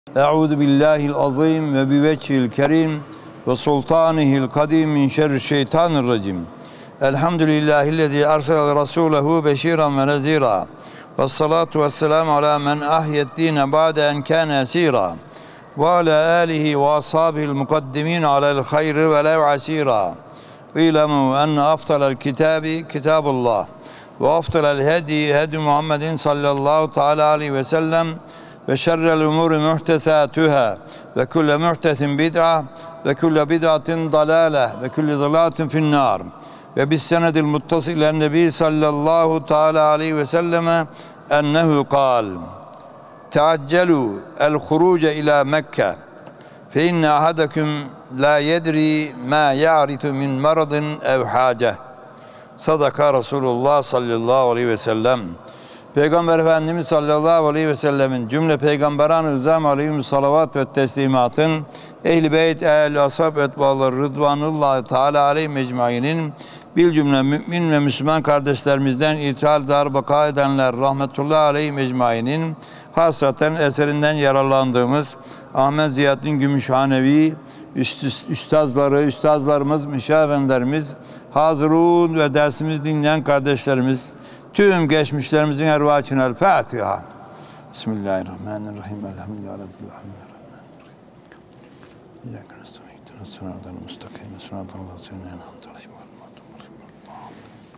Euzu billahil azim ve bi vecihil kerim ve sultanihil kadim min şerri'ş-şeytanirracim. Elhamdülillahillezî ersele rasûlehu beşîran ve nezîrâ. Vessalâtu vesselamu alâ men ahyed-dîne ba'de en kâne esîrâ. Ve alâ âlihi ve ashâbihil mukaddimîn alel hayri ve lev asîrâ. İlemû enne afdalel kitâbi kitâbullah ve afdalel hedi hedi Muhammedin sallallahu teâlâ aleyhi ve sellem ve şerrel umuri muhtesâtuhâ ve kulle muhtesin bid'a ve kulle bid'atin dalâle ve kulle dalâtin finnâr ve bis senedil muttasil ilen nebi sallallahu teâlâ aleyhi ve selleme ennehu kâl teaccelû el huruce ilâ Mekke fe inne ahadakum la yedri ma ya'ritu min maradin ev hâce. Sadaka Resulullah sallallahu aleyhi ve sellem. Peygamber Efendimiz sallallahu aleyhi ve sellemin cümle peygamberan-ı rızam aleyhim salavat ve teslimatın ehl-i beyt, ehl-i ashab etbaları rıdvanullahi teala aleyhi mecmainin bil cümle mümin ve Müslüman kardeşlerimizden ithal dar baka edenler rahmetullahi aleyhi mecmainin hasaten eserinden yararlandığımız Ahmet Ziyaddin Gümüşhanevi üstazlarımız, müşavvenlerimiz, hazırun ve dersimiz dinleyen kardeşlerimiz, tüm geçmişlerimizin ervahine el Fatiha. Bismillahirrahmanirrahim. Elhamdülillahi Rabbil alemin. İyyâke nestaîn ihdinas sirâtal mustakîm. Sirâtal lezîne en'amte aleyhim ghayril mağdûbi aleyhim.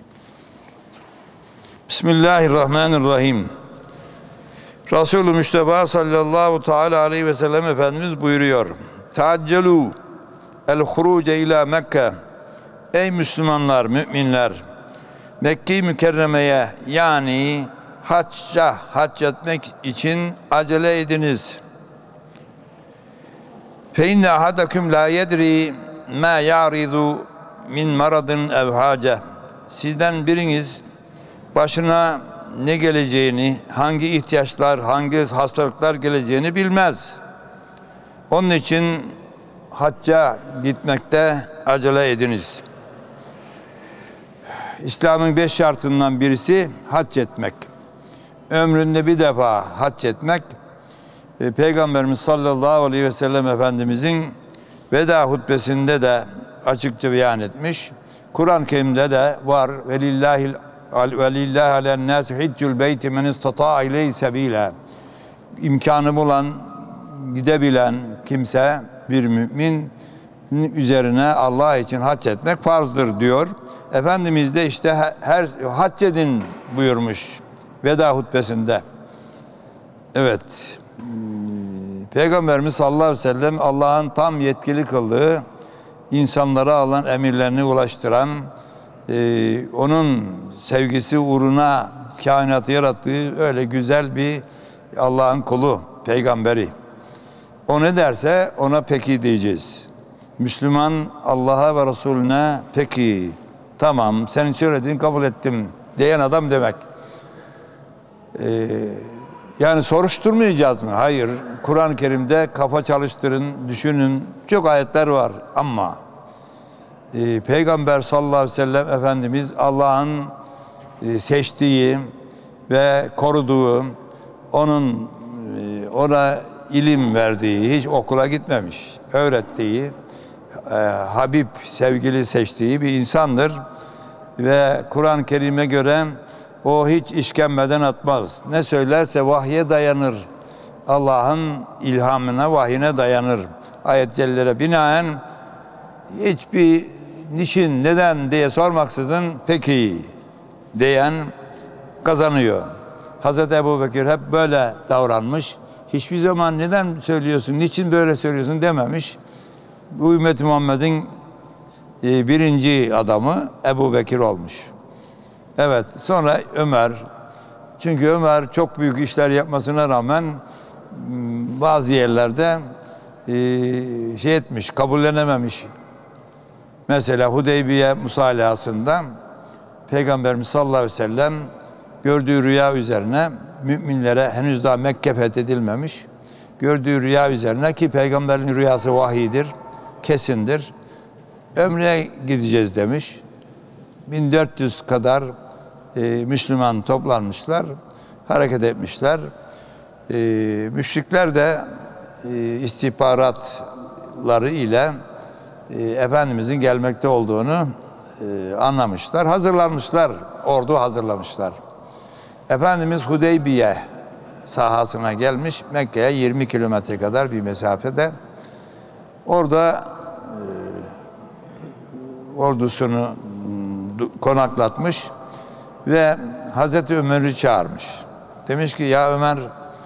Bismillahirrahmanirrahim. Resulü Müşteba sallallahu teâlâ aleyhi ve sellem Efendimiz buyuruyor. Teaccelû el huruce ilâ Mekke. Ey Müslümanlar, müminler! Mekke-i Mükerreme'ye yani hac etmek için acele ediniz. Fe inne ahadakum la yedri ma ya'ridu min maradin ev hace. Sizden biriniz başına ne geleceğini, hangi ihtiyaçlar, hangi hastalıklar geleceğini bilmez. Onun için hacca gitmekte acele ediniz. İslam'ın 5 şartından birisi hac etmek. Ömründe bir defa hac etmek. Peygamberimiz sallallahu aleyhi ve sellem Efendimizin veda hutbesinde de açıkça beyan etmiş. Kur'an-ı Kerim'de de var. Velillahi alen nâsi hiccül beyti men istata'a ileyhi sebîle. İmkanı bulan, gidebilen kimse, bir mümin üzerine Allah için hac etmek farzdır diyor. Efendimiz de işte her hac edin buyurmuş veda hutbesinde. Evet. Peygamberimiz sallallahu aleyhi ve sellem Allah'ın tam yetkili kıldığı, insanlara alan emirlerini ulaştıran, onun sevgisi uğruna kainatı yarattığı öyle güzel bir Allah'ın kulu, peygamberi. O ne derse ona peki diyeceğiz. Müslüman Allah'a ve Resulüne peki, tamam senin söylediğini kabul ettim diyen adam demek. Yani soruşturmayacağız mı? Hayır. Kur'an-ı Kerim'de kafa çalıştırın, düşünün. Çok ayetler var ama Peygamber sallallahu aleyhi ve sellem Efendimiz Allah'ın seçtiği ve koruduğu, onun ona ilim verdiği, hiç okula gitmemiş, öğrettiği, Habib, sevgili seçtiği bir insandır. Ve Kur'an-ı Kerim'e göre o hiç işkembeden atmaz. Ne söylerse vahye dayanır. Allah'ın ilhamına, vahyine dayanır. Ayet-i cellelere binaen hiçbir niçin, neden diye sormaksızın peki diyen kazanıyor. Hazreti Ebubekir hep böyle davranmış. Hiçbir zaman neden söylüyorsun, niçin böyle söylüyorsun dememiş. Bu ümmet-i Muhammed'in birinci adamı Ebubekir olmuş. Evet, sonra Ömer. Çünkü Ömer çok büyük işler yapmasına rağmen bazı yerlerde etmiş, kabullenememiş. Mesela Hudeybiye musallahasında Peygamberimiz sallallahu aleyhi ve sellem gördüğü rüya üzerine müminlere henüz daha Mekke fethedilmemiş. Gördüğü rüya üzerine ki Peygamberin rüyası vahiydir, kesindir. Ömre'ye gideceğiz demiş. 1400 kadar Müslüman toplanmışlar, hareket etmişler. Müşrikler de istihbaratları ile Efendimizin gelmekte olduğunu anlamışlar. Hazırlanmışlar, ordu hazırlamışlar. Efendimiz Hudeybiye sahasına gelmiş, Mekke'ye 20 kilometre kadar bir mesafede. Orada ordusunu konaklatmış ve Hazreti Ömer'i çağırmış. Demiş ki ya Ömer,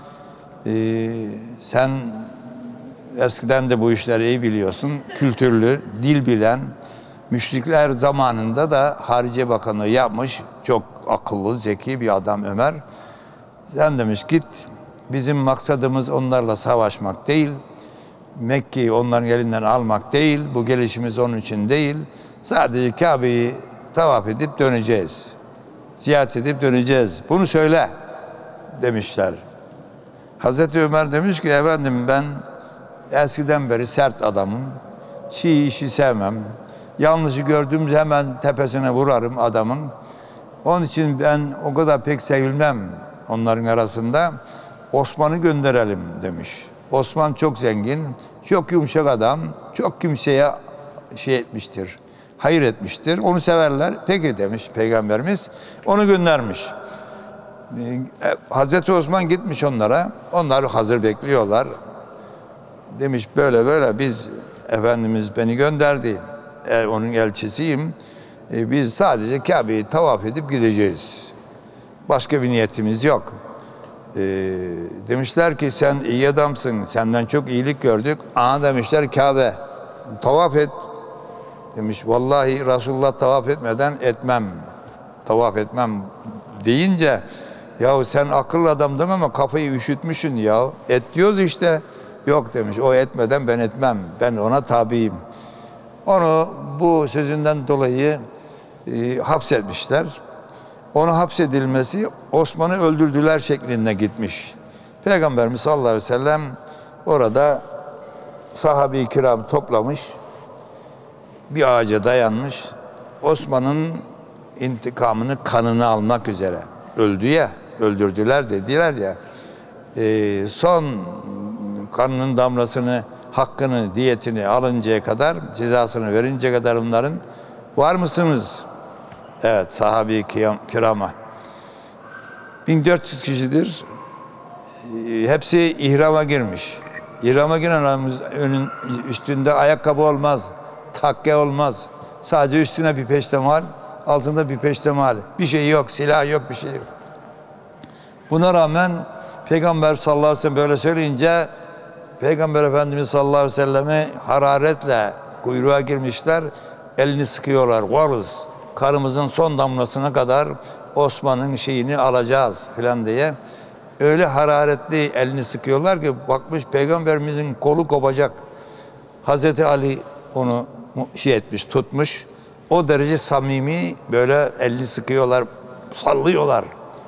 sen eskiden de bu işleri iyi biliyorsun, kültürlü, dil bilen, müşrikler zamanında da Hariciye Bakanlığı yapmış, çok akıllı, zeki bir adam Ömer. Sen demiş git, bizim maksadımız onlarla savaşmak değil, Mekke'yi onların elinden almak değil, bu gelişimiz onun için değil. Sadece Kabe'yi tavaf edip döneceğiz. Ziyaret edip döneceğiz. Bunu söyle demişler. Hazreti Ömer demiş ki efendim ben eskiden beri sert adamım. Çiğ işi sevmem. Yanlışı gördüğümde hemen tepesine vurarım adamın. Onun için ben o kadar pek sevilmem onların arasında. Osman'ı gönderelim demiş. Osman çok zengin, çok yumuşak adam, çok kimseye etmiştir, hayır etmiştir. Onu severler. Peki demiş Peygamberimiz. Onu göndermiş. Hazreti Osman gitmiş onlara. Onlar hazır bekliyorlar. Demiş böyle böyle biz Efendimiz beni gönderdi. Onun elçisiyim. Biz sadece Kabe'yi tavaf edip gideceğiz. Başka bir niyetimiz yok. Demişler ki sen iyi adamsın. Senden çok iyilik gördük. Aha demişler Kabe. Tavaf et. Demiş vallahi Resulullah tavaf etmeden etmem. Tavaf etmem deyince yahu sen akıllı adam deme ama kafayı üşütmüşsün ya. Et diyoruz işte. Yok demiş o etmeden ben etmem. Ben ona tabiyim. Onu bu sözünden dolayı hapsetmişler. Onu hapsedilmesi Osman'ı öldürdüler şeklinde gitmiş. Peygamberimiz sallallahu aleyhi ve sellem orada sahabe-i kiram toplamış. Bir ağaca dayanmış. Osman'ın intikamını, kanını almak üzere. Öldü ya, öldürdüler dediler ya. Son kanının damlasını, hakkını, diyetini alıncaya kadar, cezasını verinceye kadar onların var mısınız? Evet, sahabe-i kirama. 1400 kişidir. Hepsi ihrama girmiş. İhrama giren adamın üstünde ayakkabı olmaz, takke olmaz. Sadece üstüne bir peştemal, altında bir peştemal. Bir şey yok, silah yok, bir şey yok. Buna rağmen Peygamber sallallahu aleyhi ve sellem böyle söyleyince Peygamber Efendimiz sallallahu aleyhi ve sellemi hararetle kuyruğa girmişler. Elini sıkıyorlar. Varız. Karımızın son damlasına kadar Osman'ın şeyini alacağız falan diye. Öyle hararetli elini sıkıyorlar ki bakmış Peygamberimizin kolu kopacak. Hazreti Ali onu tutmuş. O derece samimi böyle elini sıkıyorlar, sallıyorlar.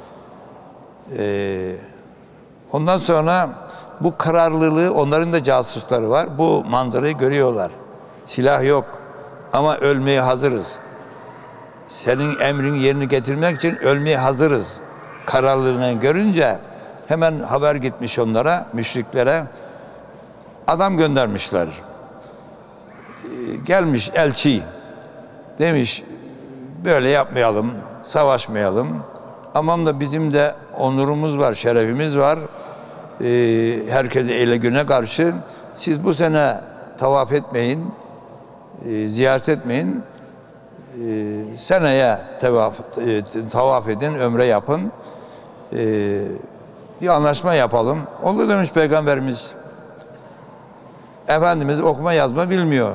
Ondan sonra bu kararlılığı, onların da casusları var. Bu manzarayı görüyorlar. Silah yok ama ölmeye hazırız. Senin emrini yerine getirmek için ölmeye hazırız. Kararlılığını görünce hemen haber gitmiş onlara, müşriklere. Adam göndermişler. Gelmiş elçi. Demiş böyle yapmayalım, savaşmayalım. Aman da bizim de onurumuz var, şerefimiz var. Herkese ele güne karşı. Siz bu sene tavaf etmeyin, ziyaret etmeyin. Seneye tavaf edin, ömre yapın. Bir anlaşma yapalım. Olur demiş Peygamberimiz. Efendimiz okuma yazma bilmiyor.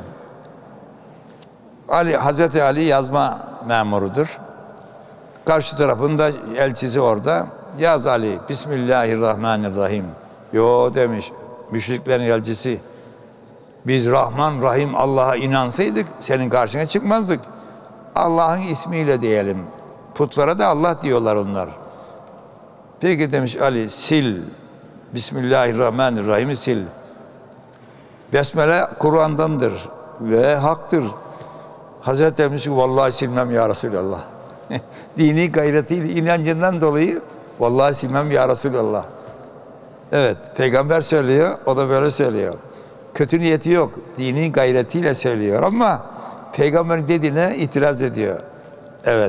Hazreti Ali yazma memurudur. Karşı tarafında elçisi orada. Yaz Ali, Bismillahirrahmanirrahim. Yo demiş, müşriklerin elçisi. Biz Rahman, Rahim Allah'a inansaydık senin karşına çıkmazdık. Allah'ın ismiyle diyelim. Putlara da Allah diyorlar onlar. Peki demiş Ali, sil. Bismillahirrahmanirrahim'i sil. Besmele Kur'an'dandır ve haktır. Hazreti demiş ki vallahi silmem ya Resulallah. Dini gayretiyle, inancından dolayı vallahi silmem ya Resulallah. Evet, peygamber söylüyor, o da böyle söylüyor. Kötü niyeti yok, dini gayretiyle söylüyor ama peygamberin dediğine itiraz ediyor. Evet.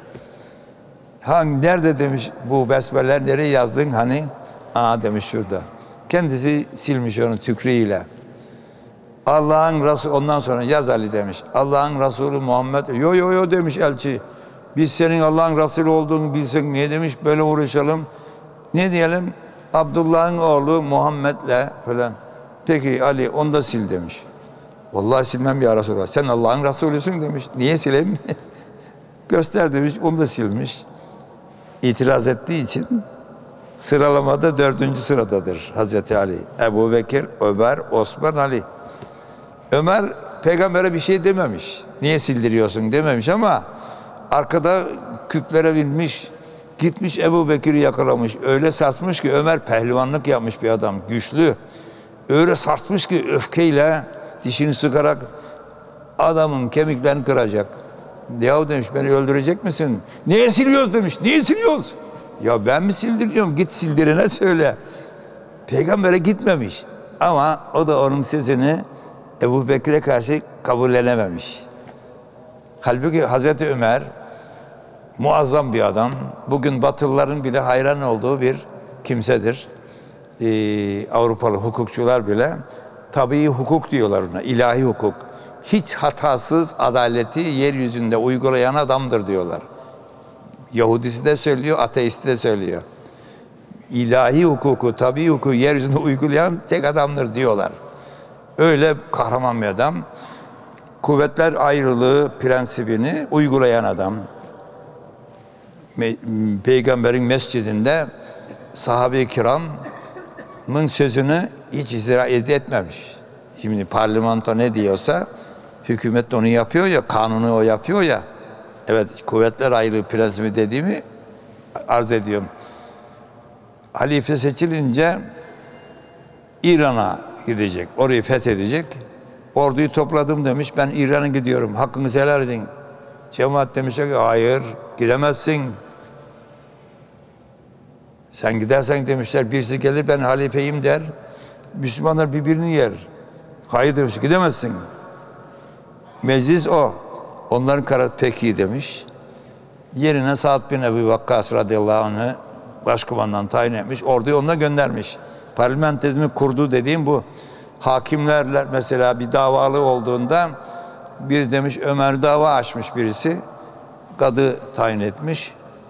Nerede demiş bu besmeleler, nereye yazdın hani? Aa demiş şurada. Kendisi silmiş onu tükriğiyle. Allah'ın Resulü, ondan sonra yaz Ali demiş. Allah'ın Resulü Muhammed, yo demiş elçi. Biz senin Allah'ın Resulü olduğunu bilsek niye demiş böyle uğraşalım. Ne diyelim? Abdullah'ın oğlu Muhammed'le falan. Peki Ali onu da sil demiş. Vallahi silmem ya Resulallah. Sen Allah'ın Resulüsün demiş. Niye sileyim? Göster demiş. Onu da silmiş. İtiraz ettiği için sıralamada 4. sıradadır Hazreti Ali. Ebu Bekir, Ömer, Osman, Ali. Ömer peygambere bir şey dememiş. Niye sildiriyorsun dememiş ama arkada küplere binmiş. Gitmiş Ebu Bekir'i yakalamış. Öyle sarsmış ki Ömer pehlivanlık yapmış bir adam. Güçlü. Öyle sarsmış ki öfkeyle dişini sıkarak adamın kemiklerini kıracak. Yahu demiş beni öldürecek misin? Niye siliyoruz demiş. Niye siliyoruz? Ya ben mi sildiriyorum? Git sildirene söyle. Peygambere gitmemiş. Ama o da onun sözünü Ebu Bekir'e karşı kabullenememiş. Halbuki Hazreti Ömer muazzam bir adam. Bugün Batılıların bile hayran olduğu bir kimsedir. Avrupalı hukukçular bile tabii hukuk diyorlar ona, ilahi hukuk. Hiç hatasız adaleti yeryüzünde uygulayan adamdır diyorlar. Yahudisi de söylüyor, ateisti de söylüyor. İlahi hukuku, tabii hukuku yeryüzünde uygulayan tek adamdır diyorlar. Öyle kahraman bir adam. Kuvvetler ayrılığı prensibini uygulayan adam. Peygamberin mescidinde sahabe-i kiramın sözünü hiç icra etmemiş. Şimdi parlamento ne diyorsa hükümet onu yapıyor ya, kanunu o yapıyor ya. Evet, kuvvetler ayrılığı prensibi dediğimi arz ediyorum. Halife seçilince İran'a gidecek, orayı fethedecek. Orduyu topladım demiş, ben İran'a gidiyorum, hakkınızı helal edin. Cemaat demiş ki, hayır, gidemezsin. Sen gidersen demişler, birisi gelir ben halifeyim der. Müslümanlar birbirini yer. Hayır demiş, gidemezsin. Meclis o. Onların kararı peki demiş. Yerine Sa'd bin Ebi Vakkas radıyallahu anh'ı başkumandan tayin etmiş. Orduyu onunla göndermiş. Parlamentizmi kurdu dediğim bu. Hakimlerle mesela bir davalı olduğunda bir demiş Ömer dava açmış birisi. Kadı tayin etmiş.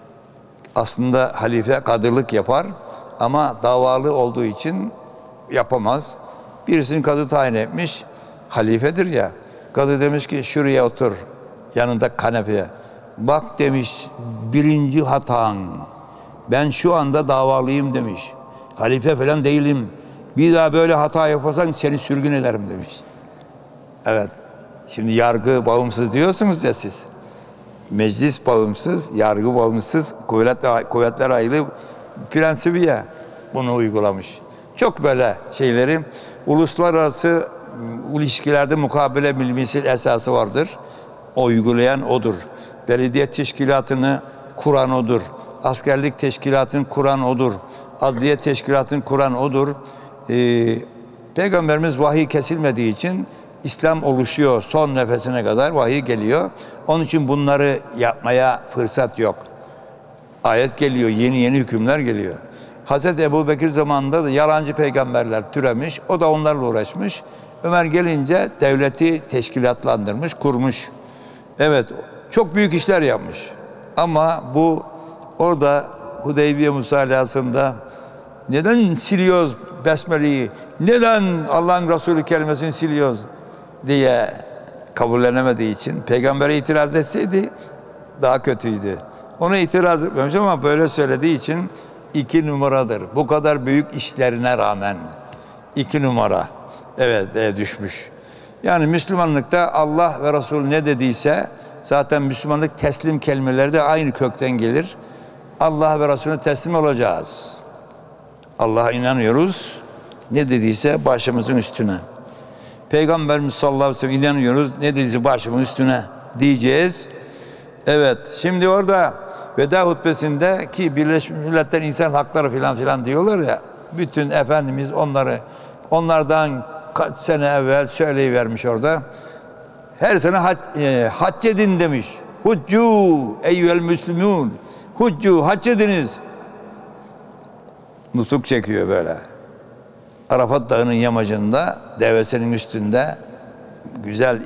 Aslında halife kadılık yapar ama davalı olduğu için yapamaz. Birisini kadı tayin etmiş. Halifedir ya. Kadı demiş ki şuraya otur. Yanında kanepeye. Bak demiş birinci hatan. Ben şu anda davalıyım demiş. Halife falan değilim. Bir daha böyle hata yaparsan seni sürgün ederim demiş. Evet. Şimdi yargı bağımsız diyorsunuz ya siz. Meclis bağımsız, yargı bağımsız, kuvvetler ayrılığı prensibi ya bunu uygulamış. Çok böyle şeyleri uluslararası ilişkilerde mukabele bilmesi esası vardır. O uygulayan odur. Belediye teşkilatını kuran odur. Askerlik teşkilatını kuran odur. Adliye teşkilatını kuran odur. Peygamberimiz vahiy kesilmediği için İslam oluşuyor. Son nefesine kadar vahiy geliyor. Onun için bunları yapmaya fırsat yok. Ayet geliyor, yeni hükümler geliyor. Hazreti Ebubekir zamanında da yalancı peygamberler türemiş. O da onlarla uğraşmış. Ömer gelince devleti teşkilatlandırmış, kurmuş. Evet, çok büyük işler yapmış. Ama bu orada Hudeybiye musallasında neden siliyoruz Besmele'yi, neden Allah'ın Resulü kelimesini siliyoruz diye kabullenemediği için peygambere itiraz etseydi daha kötüydü. Ona itiraz etmemiş ama böyle söylediği için 2 numaradır. Bu kadar büyük işlerine rağmen 2 numara. Evet düşmüş. Yani Müslümanlıkta Allah ve Resulü ne dediyse zaten Müslümanlık teslim kelimeleri de aynı kökten gelir. Allah ve Resulüne teslim olacağız. Allah'a inanıyoruz. Ne dediyse başımızın üstüne. Peygamberimiz sallallahu aleyhi ve sellem inanıyoruz. Ne dediyse başımızın üstüne diyeceğiz. Evet. Şimdi orada veda hutbesinde ki Birleşmiş Milletler insan hakları filan diyorlar ya. Bütün Efendimiz onlardan kaç sene evvel söyleyivermiş orada. Her sene hac edin demiş. Huccu eyyüel müslümün. Huccu, hac ediniz. Nutuk çekiyor böyle. Arafat Dağı'nın yamacında, devesinin üstünde güzel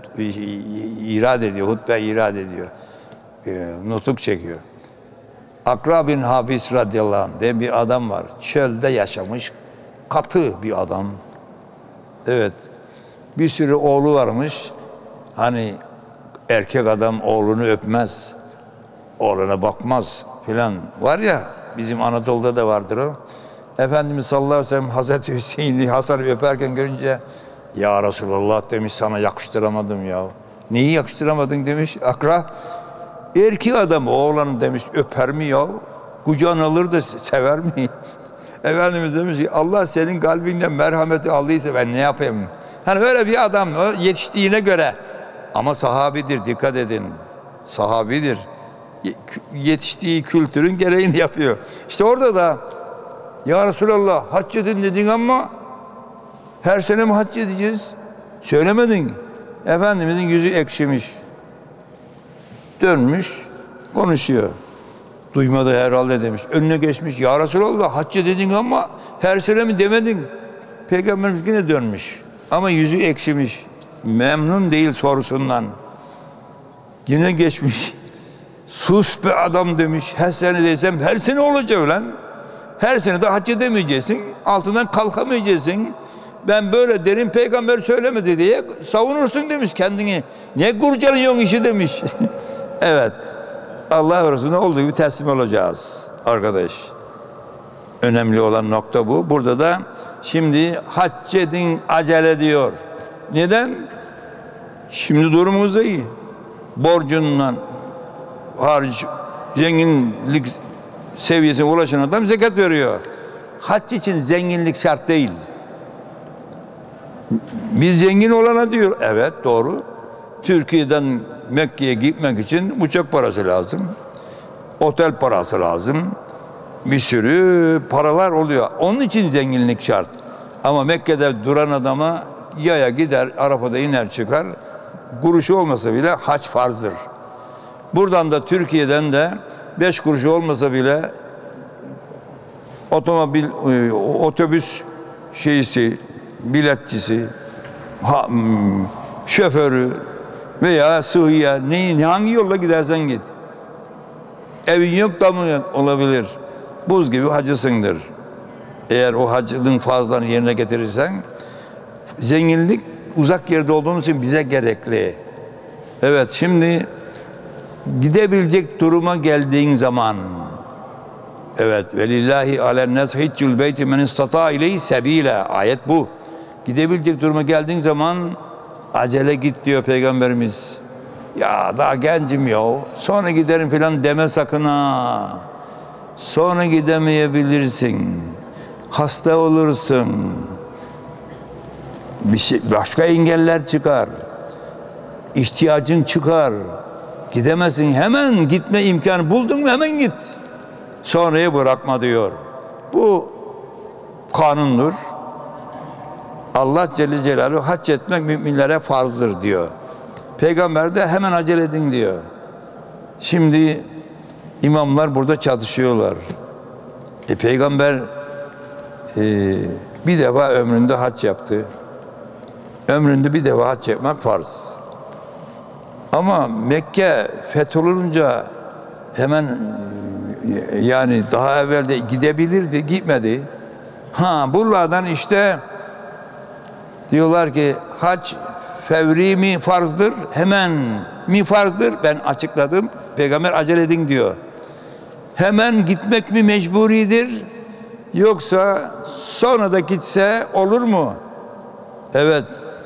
irad ediyor, hutbe irad ediyor. Nutuk çekiyor. Akra bin Habis radıyallahu anh diye bir adam var. Çölde yaşamış, katı bir adam. Evet. Bir sürü oğlu varmış. Hani erkek adam oğlunu öpmez, oğluna bakmaz filan. Var ya, bizim Anadolu'da da vardır o. Efendimiz sallallahu aleyhi ve sellem Hazreti Hüseyin'i, Hasan'ı öperken görünce, ya Resulallah demiş, sana yakıştıramadım ya. Neyi yakıştıramadın demiş Akra. Erkek adam oğlanı demiş öper mi ya? Kucağına alır da sever mi? Efendimiz demiş ki, Allah senin kalbinden merhameti aldıysa ben ne yapayım? Hani öyle bir adam yetiştiğine göre. Ama sahabidir, dikkat edin. Sahabidir. Yetiştiği kültürün gereğini yapıyor. İşte orada da ya Resulallah hac edin dedin ama her sene mi hac edeceğiz? Söylemedin. Efendimizin yüzü ekşimiş. Dönmüş, konuşuyor. Duymadı herhalde demiş. Önüne geçmiş. Ya Resulallah hac dedin ama her sene mi demedin? Peygamberimiz yine dönmüş. Ama yüzü ekşimiş. Memnun değil sorusundan. Yine geçmiş. Sus be adam demiş. Her sene desem her sene olacak lan. Her sene de hac edemeyeceksin. Altından kalkamayacaksın. Ben böyle derim, peygamber söylemedi diye savunursun demiş kendini. Ne kurcalıyorsun işi demiş. Evet. Allah Resulüne olduğu gibi teslim olacağız arkadaş. Önemli olan nokta bu. Burada da şimdi hac edin acele diyor. Neden? Şimdi durumumuz iyi. Borcundan hariç zenginlik seviyesine ulaşan adam zekat veriyor. Hac için zenginlik şart değil. Biz zengin olana diyor. Evet, doğru. Türkiye'den Mekke'ye gitmek için uçak parası lazım. Otel parası lazım. Bir sürü paralar oluyor. Onun için zenginlik şart. Ama Mekke'de duran adama yaya gider, Arafat'a iner çıkar. Kuruşu olmasa bile hac farzdır. Buradan da Türkiye'den de 5 kuruşu olmasa bile otobüs biletçisi, şoförü veya sığıya hangi yolla gidersen git. Evin yok da mı olabilir? Buz gibi hacısındır. Eğer o hacının fazlalarını yerine getirirsen, zenginlik uzak yerde olduğumuz için bize gerekli. Evet, şimdi gidebilecek duruma geldiğin zaman, evet, velillahi ale'n-nes hiccul beyti men istata ileyhi sebile, ayet bu. Gidebilecek duruma geldiğin zaman acele git diyor Peygamberimiz. Ya daha gencim ya, sonra giderim falan deme sakın ha. Sonra gidemeyebilirsin. Hasta olursun. Başka engeller çıkar. İhtiyacın çıkar. Gidemezsin. Hemen gitme imkanı buldun mu hemen git. Sonrayı bırakma diyor. Bu kanundur. Allah Celle Celaluhu hac etmek müminlere farzdır diyor. Peygamber de hemen acele edin diyor. Şimdi imamlar burada çatışıyorlar. Peygamber bir defa ömründe hac yaptı. Ömründe bir defa hac yapmak farz. Ama Mekke fetholunca hemen yani daha evvel de gidebilirdi, gitmedi. Buralardan işte diyorlar ki hac fevri mi farzdır, hemen mi farzdır? Ben açıkladım. Peygamber acele edin diyor. Hemen gitmek mi mecburidir? Yoksa sonra da gitse olur mu? Evet.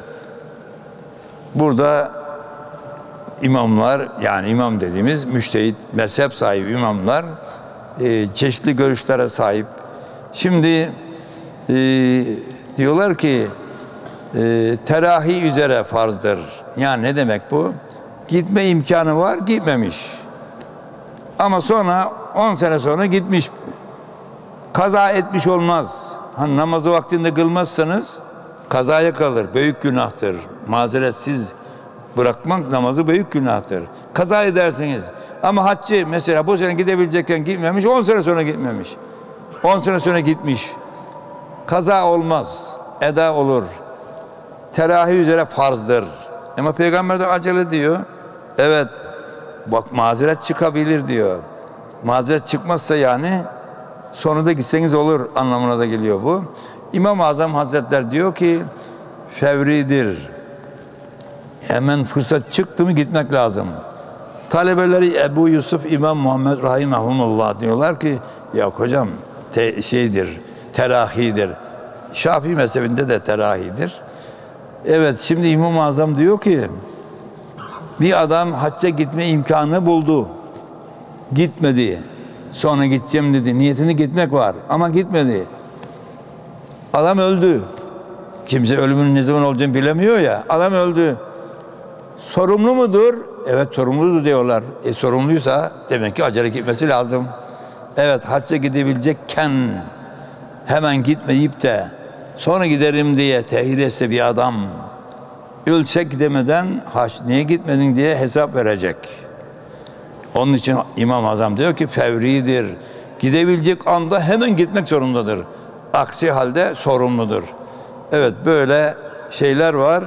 Burada imamlar, yani imam dediğimiz müştehit, mezhep sahibi imamlar çeşitli görüşlere sahip. Şimdi diyorlar ki terahi üzere farzdır. Yani ne demek bu? Gitme imkanı var, gitmemiş. Ama sonra 10 sene sonra gitmiş. Kaza etmiş olmaz. Hani namazı vaktinde kılmazsanız kazaya kalır. Büyük günahtır. Mazeretsiz bırakmak namazı büyük günahtır. Kaza edersiniz. Ama haccı mesela bu sene gidebilecekken gitmemiş, 10 sene sonra gitmemiş. 10 sene sonra gitmiş. Kaza olmaz. Eda olur. Terahi üzere farzdır. Ama Peygamber de acele diyor. Evet. Bak mazeret çıkabilir diyor. Mazeret çıkmazsa yani sonunda gitseniz olur anlamına da geliyor bu. İmam-ı Azam Hazretleri diyor ki fevridir. Hemen fırsat çıktı mı gitmek lazım. Talebeleri Ebu Yusuf İmam Muhammed Rahimahumullah diyorlar ki ya hocam terahidir. Şafii mezhebinde de terahidir. Evet, şimdi İmam-ı Azam diyor ki bir adam hacca gitme imkanı buldu. Gitmedi. Sonra gideceğim dedi. Niyetini gitmek var ama gitmedi. Adam öldü. Kimse ölümün ne zaman olacağını bilemiyor ya. Adam öldü. Sorumlu mudur? Evet sorumludur diyorlar. Sorumluysa demek ki acele gitmesi lazım. Evet, hacca gidebilecekken hemen gitmeyip de sonra giderim diye tehir etse bir adam ölse gidemeden niye gitmedin diye hesap verecek. Onun için İmam-ı Azam diyor ki fevridir. Gidebilecek anda hemen gitmek zorundadır. Aksi halde sorumludur. Evet, böyle şeyler var.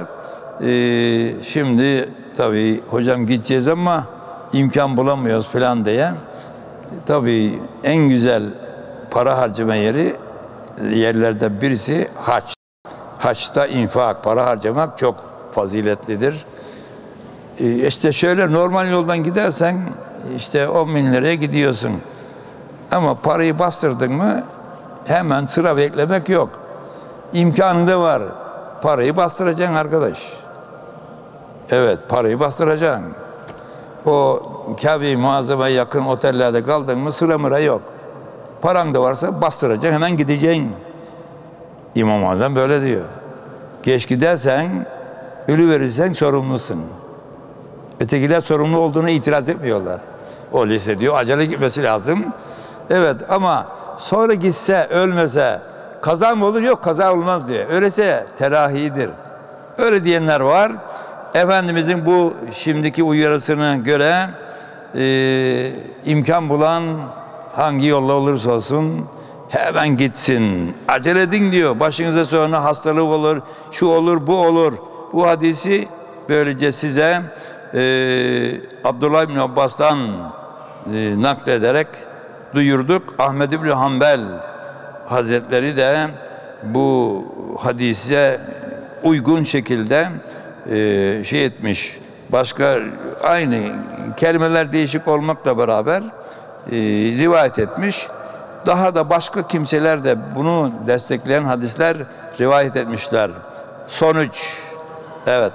Şimdi tabii hocam gideceğiz ama imkan bulamıyoruz falan diye. Tabii en güzel para harcama yerlerden birisi hac. Haçta infak, para harcamak çok faziletlidir. İşte şöyle normal yoldan gidersen işte 10 bin liraya gidiyorsun. Ama parayı bastırdın mı hemen sıra beklemek yok. İmkanı da var. Parayı bastıracaksın arkadaş. Evet, parayı bastıracaksın. O Kabe-i Muazzama'ya yakın otellerde kaldın mı sıra mıra yok. Paran da varsa bastıracaksın, hemen gideceksin. İmam-ı Azam böyle diyor. Geç gidersen, ölü verirsen sorumlusun. Ötekiler sorumlu olduğuna itiraz etmiyorlar. Öyleyse diyor acele gitmesi lazım. Evet ama sonra gitse, ölmese kaza mı olur? Yok, kaza olmaz diyor. Öyleyse terahidir. Öyle diyenler var. Efendimizin bu şimdiki uyarısına göre imkan bulan hangi yolla olursa olsun hemen gitsin. Acele edin diyor. Başınıza sonra hastalık olur, şu olur, bu olur. Bu hadisi böylece size Abdullah İbni Abbas'tan naklederek duyurduk. Ahmed İbni Hanbel Hazretleri de bu hadise uygun şekilde şey etmiş. Başka aynı kelimeler değişik olmakla beraber rivayet etmiş. Daha da başka kimseler de bunu destekleyen hadisler rivayet etmişler. Sonuç, evet,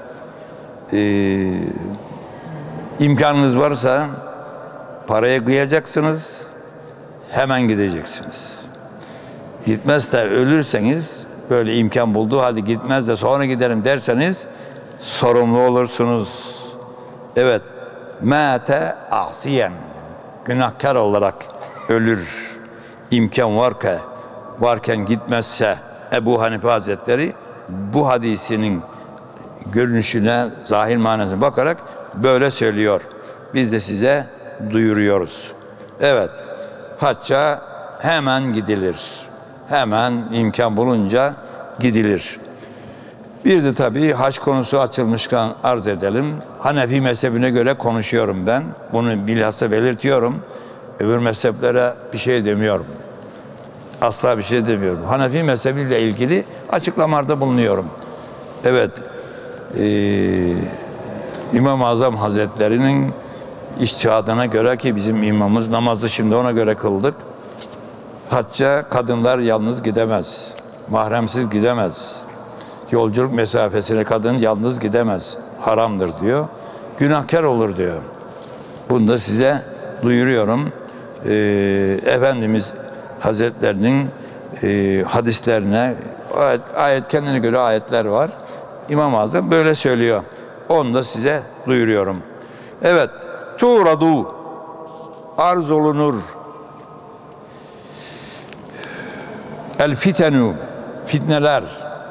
imkanınız varsa paraya kıyacaksınız, hemen gideceksiniz. Gitmezse ölürseniz, böyle imkan bulduğu halde gitmez de sonra giderim derseniz sorumlu olursunuz. Evet, mâte asiyen, günahkar olarak ölür. İmkan varken gitmezse Ebu Hanife Hazretleri bu hadisinin görünüşüne, zahir manasına bakarak böyle söylüyor. Biz de size duyuruyoruz. Evet, hacca hemen gidilir. Hemen imkan bulunca gidilir. Bir de tabii hac konusu açılmışken arz edelim. Hanefi mezhebine göre konuşuyorum ben. Bunu bilhassa belirtiyorum. Öbür mezheplere bir şey demiyorum. Asla bir şey demiyorum. Hanefi mezhebiyle ilgili açıklamalarda bulunuyorum. Evet, İmam-ı Azam Hazretleri'nin içtihadına göre ki bizim imamımız namazı şimdi ona göre kıldık. Hacca kadınlar yalnız gidemez. Mahremsiz gidemez. Yolculuk mesafesine kadın yalnız gidemez. Haramdır diyor. Günahkar olur diyor. Bunu da size duyuruyorum. Efendimiz Hazretlerinin hadislerine ayet kendine göre ayetler var. İmam-ı Azam böyle söylüyor. Onu da size duyuruyorum. Evet. Tuğradu arz olunur. El fitenu, fitneler.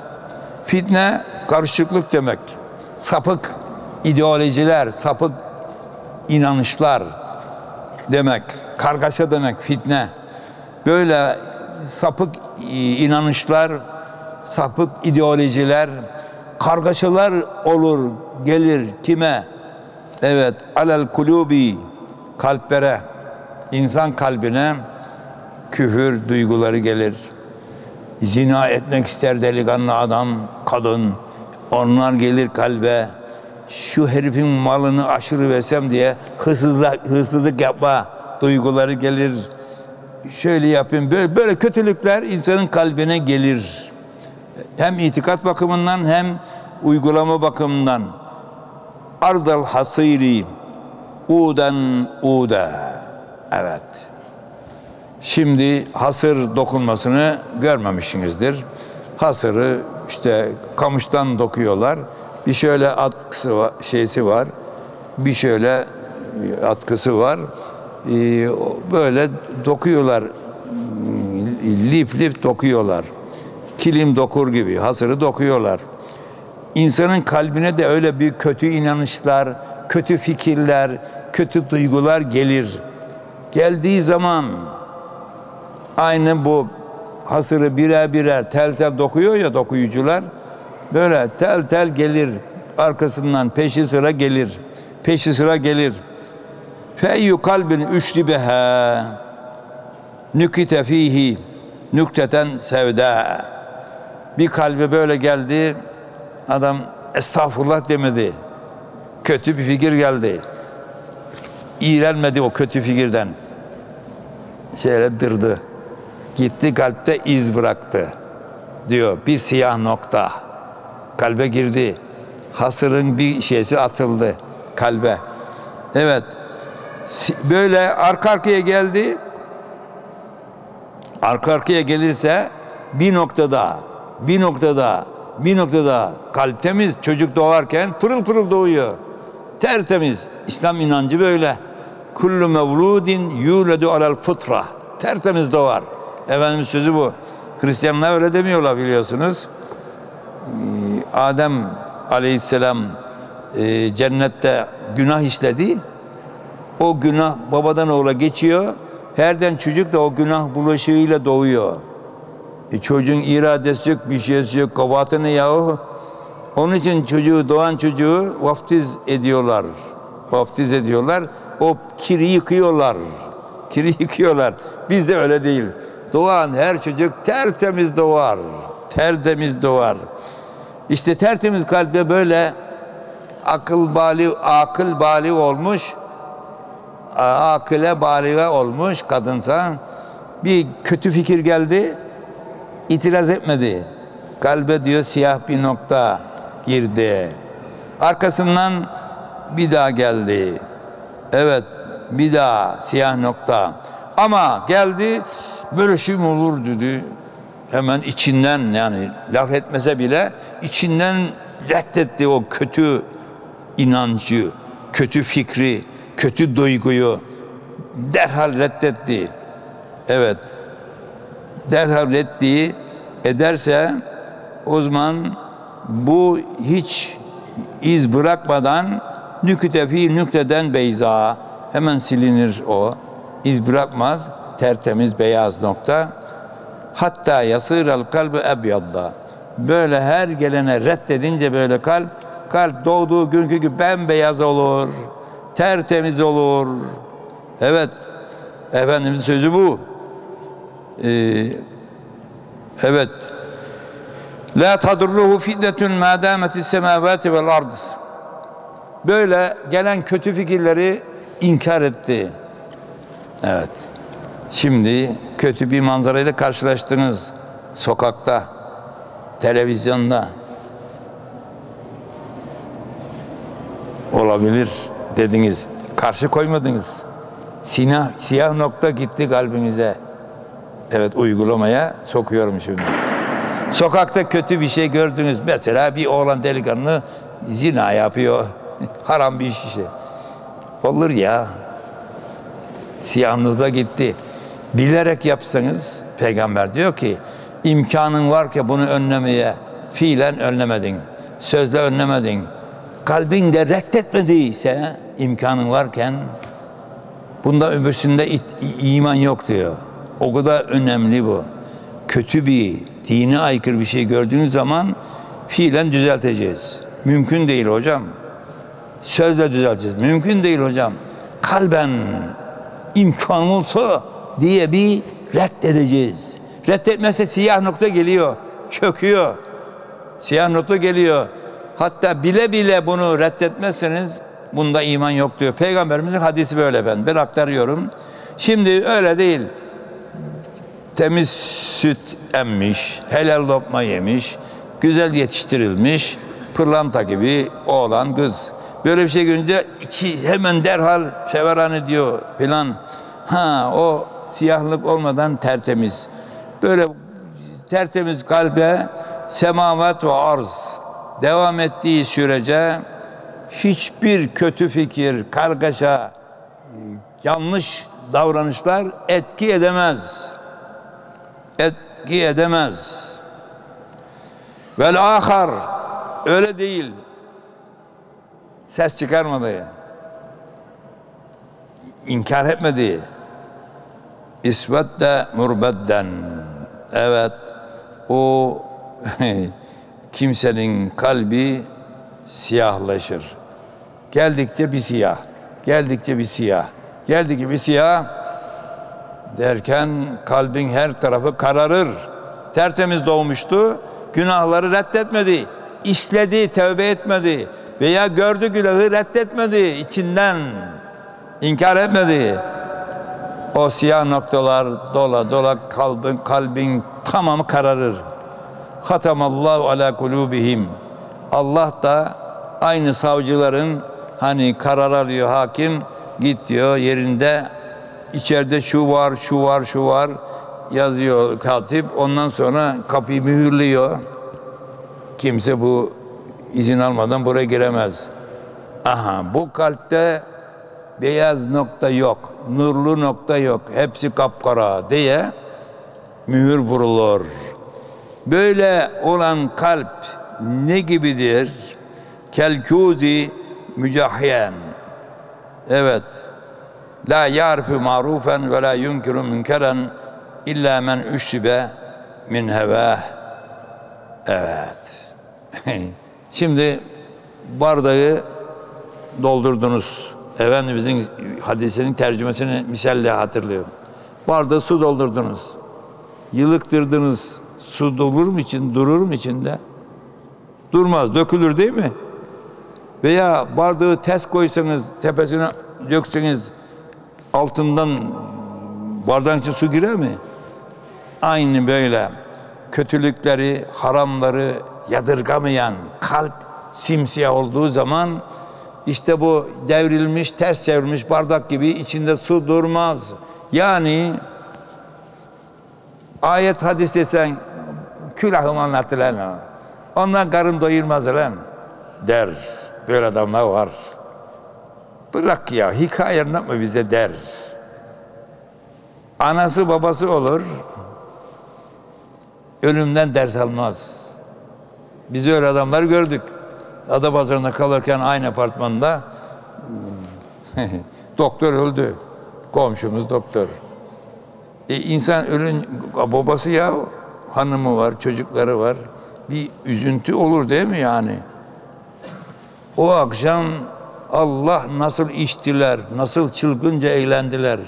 Fitne karışıklık demek. Sapık ideolojiler, sapık inanışlar demek. Kargaşa demek fitne. Böyle sapık inanışlar, sapık ideolojiler, kargaşalar olur, gelir kime? Evet, alel kulubi, kalplere, insan kalbine küfür duyguları gelir. Zina etmek ister delikanlı adam, kadın. Onlar gelir kalbe. Şu herifin malını aşırı versem diye hırsızlık yapma duyguları gelir. Şöyle yapayım. Böyle kötülükler insanın kalbine gelir. Hem itikat bakımından hem uygulama bakımından. Ardal hasiri uden uda. Evet. Şimdi hasır dokunmasını görmemişsinizdir. Hasırı işte kamıştan dokuyorlar. Bir şöyle atkısı var, şeysi var. Bir şöyle atkısı var. Böyle dokuyorlar. Lif lif dokuyorlar. Kilim dokur gibi hasırı dokuyorlar. İnsanın kalbine de öyle bir kötü inanışlar, kötü fikirler, kötü duygular gelir. Geldiği zaman aynı bu hasırı birer birer tel tel dokuyor ya dokuyucular. Böyle tel tel gelir. Arkasından peşi sıra gelir. Peşi sıra gelir. Feyyü kalbin üşribeha nükite fihi nükteten sevda. Bir kalbe böyle geldi. Adam estağfurullah demedi. Kötü bir fikir geldi. İğrenmedi o kötü fikirden. Şöyle dırdı. Gitti kalpte iz bıraktı. Diyor bir siyah nokta. Kalbe girdi. Hasırın bir şeysi atıldı kalbe. Evet. Böyle arka arkaya geldi. Arka arkaya gelirse bir noktada kalp temiz. Çocuk doğarken pırıl pırıl doğuyor. Tertemiz. İslam inancı böyle. Kullu mevludin yuledu alel fıtra. Tertemiz doğar. Efendimiz sözü bu. Hristiyanlar öyle demiyorlar biliyorsunuz. Adem aleyhisselam cennette günah işledi. O günah babadan oğula geçiyor. Herden çocuk da o günah bulaşığıyla doğuyor. Çocuğun iradesi yok, bir şeysi yok. Kabahati ne yahu? Onun için doğan çocuğu vaftiz ediyorlar. Vaftiz ediyorlar. O kiri yıkıyorlar. Kiri yıkıyorlar. Bizde öyle değil. Doğan her çocuk tertemiz doğar. Tertemiz doğar. İşte tertemiz kalbe böyle akıl bali olmuş, akile baliğe olmuş kadınsa bir kötü fikir geldi, itiraz etmedi. Kalbe diyor siyah bir nokta girdi. Arkasından bir daha geldi. Evet, bir daha siyah nokta. Ama geldi, böyle şey mi olur dedi. Hemen içinden, yani laf etmese bile içinden reddetti o kötü inancı, kötü fikri, kötü duyguyu. Derhal reddetti. Evet. Derhal reddi ederse o zaman bu hiç iz bırakmadan nükteden beyza, hemen silinir o. İz bırakmaz, tertemiz beyaz nokta. Hatta yasîrel kalbu ebyadda. Böyle her gelene reddedince böyle kalp doğduğu günkü gibi bembeyaz olur. Tertemiz olur. Evet. Efendimizin sözü bu. Evet. La tadurruhu fitnetun ma dametis semavati vel ard. Böyle gelen kötü fikirleri inkar etti. Evet. Şimdi kötü bir manzarayla karşılaştınız. Sokakta, televizyonda. Olabilir dediniz. Karşı koymadınız. Siyah nokta gitti kalbinize. Evet, uygulamaya sokuyorum şimdi. Sokakta kötü bir şey gördünüz. Mesela bir oğlan delikanlı zina yapıyor. Haram bir iş işte. Olur ya. Siyah nokta gitti. Bilerek yapsanız, Peygamber diyor ki İmkanın var ki bunu önlemeye, fiilen önlemedin, sözle önlemedin. Kalbin de reddetmediyse imkanın varken, bunda öbürsünde iman yok diyor. O kadar önemli bu. Kötü bir, dine aykırı bir şey gördüğünüz zaman fiilen düzelteceğiz. Mümkün değil hocam. Sözle düzelteceğiz. Mümkün değil hocam. Kalben imkan olsa diye bir reddedeceğiz. Reddetmezse siyah nokta geliyor, çöküyor. Siyah nokta geliyor. Hatta bile bile bunu reddetmezseniz bunda iman yok diyor. Peygamberimizin hadisi böyle ben aktarıyorum. Şimdi öyle değil. Temiz süt emmiş, helal lokma yemiş, güzel yetiştirilmiş, pırlanta gibi oğlan kız. Böyle bir şey görünce hemen derhal feveran diyor filan. Ha, o siyahlık olmadan tertemiz. Böyle tertemiz kalbe semavat ve arz devam ettiği sürece hiçbir kötü fikir, kargaşa, yanlış davranışlar etki edemez. Etki edemez. Vel ahar öyle değil. Ses çıkarmadı. İnkar etmedi. İsvedde murbedden. Evet, o kimsenin kalbi siyahlaşır. Geldikçe bir siyah, geldikçe bir siyah, geldikçe bir siyah derken kalbin her tarafı kararır. Tertemiz doğmuştu, günahları reddetmedi, işledi, tövbe etmedi veya gördü günahı reddetmedi, içinden inkar etmedi. O siyah noktalar dola dola kalbin tamamı kararır. Hatamallahu ala kulubihim. Allah da aynı savcıların hani karar alıyor hakim, git diyor yerinde, içeride şu var, şu var, şu var yazıyor katip. Ondan sonra kapıyı mühürlüyor. Kimse bu izin almadan buraya giremez. Aha, bu kalpte beyaz nokta yok, nurlu nokta yok, hepsi kapkara diye mühür vurulur. Böyle olan kalp ne gibidir? Kelkuzi mücahyen. Evet. La ya'rifu ma'rufen ve la yunkiru münkeren illa men üşribe min hevâh. Evet. Şimdi bardağı doldurdunuz. Efendimizin hadisinin tercümesini misalle hatırlıyorum. Bardağı su doldurdunuz. Yılıktırdınız. Su dolur mu için, durur mu içinde? Durmaz, dökülür değil mi? Veya bardağı ters koysanız, tepesine dökseniz altından bardağın içine su girer mi? Aynı böyle kötülükleri, haramları yadırgamayan kalp simsiyah olduğu zaman işte bu devrilmiş, ters çevrilmiş bardak gibi içinde su durmaz. Yani ayet hadis desen külahım anlatı lan. Ondan karın doyurmaz lan der. Böyle adamlar var. Bırak ya, hikaye anlatma bize der. Anası babası olur, ölümden ders almaz. Biz öyle adamlar gördük. Adapazarı'nda kalırken aynı apartmanda doktor öldü. Komşumuz doktor. İnsan ölün, babası ya, hanımı var, çocukları var. Bir üzüntü olur değil mi yani? O akşam Allah nasıl içtiler, nasıl çılgınca eğlendiler.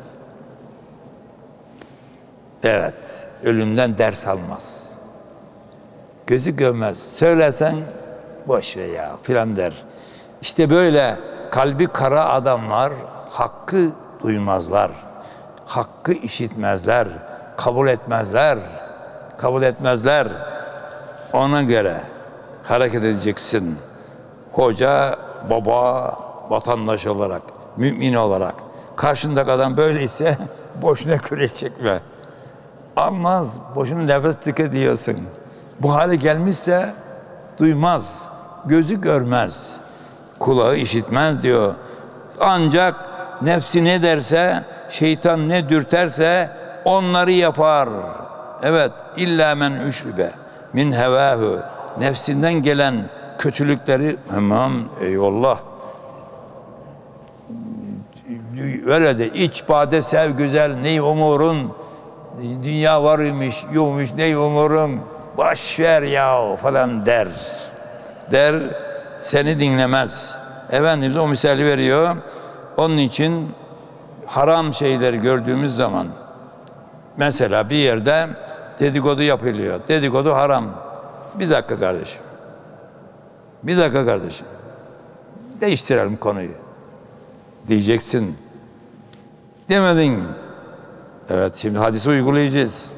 Evet, ölümden ders almaz. Gözü görmez. Söylesen boş ver ya filan der. İşte böyle kalbi kara adamlar hakkı duymazlar. Hakkı işitmezler. Kabul etmezler. Kabul etmezler. Ona göre hareket edeceksin. Koca, baba, vatandaş olarak, mümin olarak. Karşındaki adam böyleyse boşuna kürek çekme. Almaz, boşuna nefes tüketiyorsun. Bu hale gelmişse duymaz, gözü görmez, kulağı işitmez diyor. Ancak nefsi ne derse, şeytan ne dürterse onları yapar. Evet, illa men üşribe min hevahu, nefsinden gelen kötülükleri, tamam eyvallah. Öyle de iç bade sev güzel, ney umurun, dünya var imiş, yokmuş, ney umurun, boş ver ya falan der, seni dinlemez. Efendimiz o misali veriyor. Onun için haram şeyleri gördüğümüz zaman, mesela bir yerde dedikodu yapılıyor. Dedikodu haram. Bir dakika kardeşim. Bir dakika kardeşim. Değiştirelim konuyu. Diyeceksin. Demedin. Evet, şimdi hadisi uygulayacağız.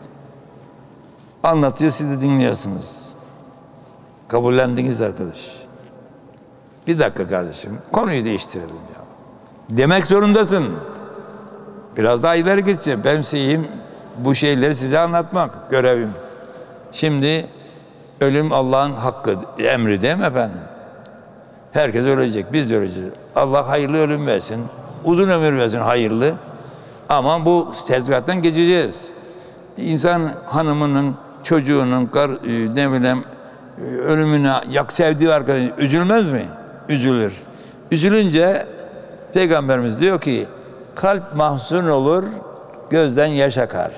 Anlatıyor, siz de dinliyorsunuz. Kabullendiniz arkadaş. Bir dakika kardeşim. Konuyu değiştirelim ya. Demek zorundasın. Biraz daha ileri gideceğim. Benim şeyim bu şeyleri size anlatmak. Görevim. Şimdi ölüm Allah'ın hakkı, emri değil mi efendim? Herkes ölecek. Biz de öleceğiz. Allah hayırlı ölüm versin. Uzun ömür versin hayırlı. Ama bu tezgahtan geçeceğiz. İnsan hanımının, çocuğunun, ne bileyim, ölümüne sevdiği arkadaşı üzülmez mi? Üzülür. Üzülünce Peygamberimiz diyor ki kalp mahzun olur, gözden yaş akar.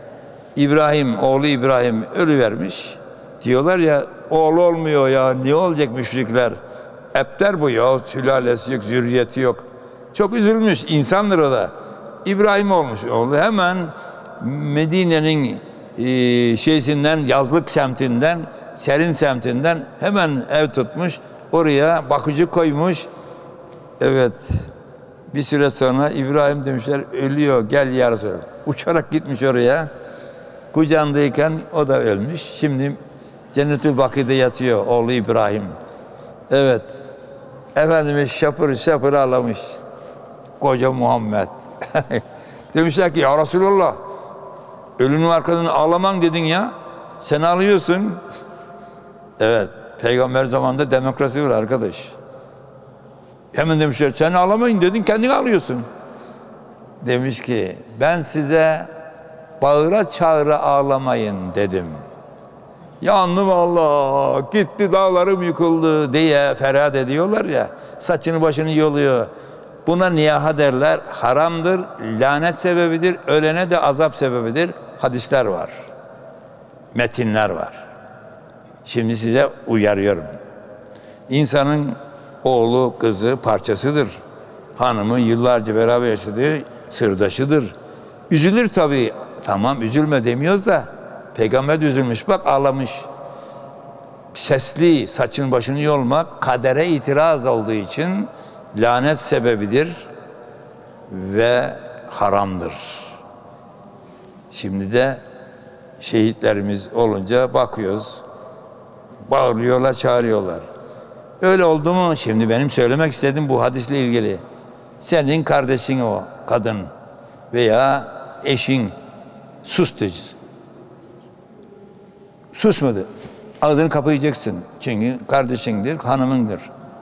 Oğlu İbrahim ölüvermiş. Diyorlar ya, oğlu olmuyor ya, ne olacak müşrikler? Epter bu ya, sülalesi yok, zürriyeti yok. Çok üzülmüş, insandır o da. İbrahim olmuş oğlu. Hemen Medine'nin şeysinden, yazlık semtinden, serin semtinden hemen ev tutmuş. Oraya bakıcı koymuş. Evet. Bir süre sonra İbrahim demişler ölüyor, gel ya Resulallah. Uçarak gitmiş oraya. Kucağındayken o da ölmüş. Şimdi Cennetül Bakı'da yatıyor oğlu İbrahim. Evet. Efendimiz şapır şapır ağlamış. Koca Muhammed. Demişler ki ya Resulallah, ölünün arkadan ağlaman dedin ya. Sen ağlıyorsun. Evet. Peygamber zamanında demokrasi var arkadaş. Hemen demişler sen ağlamayın dedin, kendin ağlıyorsun. Demiş ki ben size bağıra çağıra ağlamayın dedim. Yandım Allah, gitti dağlarım yıkıldı diye feryat ediyorlar ya, saçını başını yoluyor. Buna niyaha derler, haramdır, lanet sebebidir, ölene de azap sebebidir. Hadisler var, metinler var. Şimdi size uyarıyorum. İnsanın oğlu, kızı parçasıdır. Hanımı yıllarca beraber yaşadığı sırdaşıdır. Üzülür tabii. Tamam, üzülme demiyoruz da Peygamber de üzülmüş, bak ağlamış. Sesli, saçın başını yolmak kadere itiraz olduğu için lanet sebebidir ve haramdır. Şimdi de şehitlerimiz olunca bakıyoruz, bağırıyorlar, çağırıyorlar. Öyle oldu mu? Şimdi benim söylemek istediğim bu hadisle ilgili. Senin kardeşin o kadın veya eşin sus diyeceğiz. Susmadı. Ağzını kapayacaksın. Çünkü kardeşindir, hanımındır.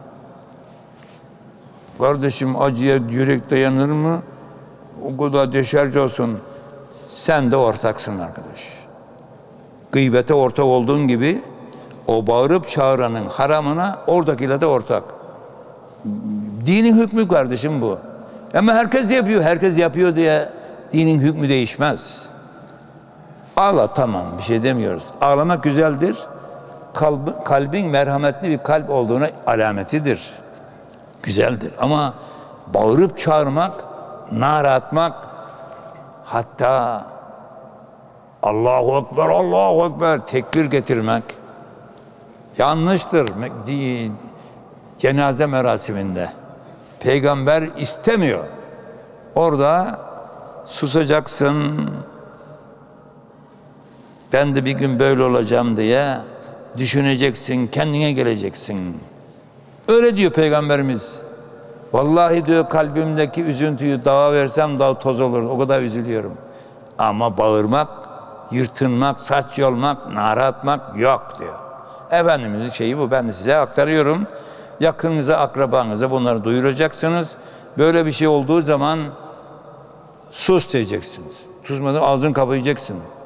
Kardeşim acıya yürek dayanır mı? O kadar deşarj olsun. Sen de ortaksın arkadaş. Gıybete ortak olduğun gibi o bağırıp çağıranın haramına oradakiyle de ortak. Dinin hükmü kardeşim bu. Ama herkes yapıyor. Herkes yapıyor diye dinin hükmü değişmez. Ağla, tamam, bir şey demiyoruz. Ağlamak güzeldir. Kalbin merhametli bir kalp olduğuna alametidir. Güzeldir. Ama bağırıp çağırmak, nara atmak, hatta Allahu Ekber, Allahu Ekber tekbir getirmek yanlıştır. Cenaze merasiminde Peygamber istemiyor. Orada susacaksın. Ben de bir gün böyle olacağım diye düşüneceksin, kendine geleceksin. Öyle diyor Peygamberimiz. Vallahi diyor kalbimdeki üzüntüyü dağa versem dağ toz olur. O kadar üzülüyorum. Ama bağırmak, yırtınmak, saç yolmak, nara atmak yok diyor. Efendimizin şeyi bu. Ben de size aktarıyorum. Yakınınıza, akrabanıza bunları duyuracaksınız. Böyle bir şey olduğu zaman sus diyeceksiniz. Susmadan ağzını kapayacaksın.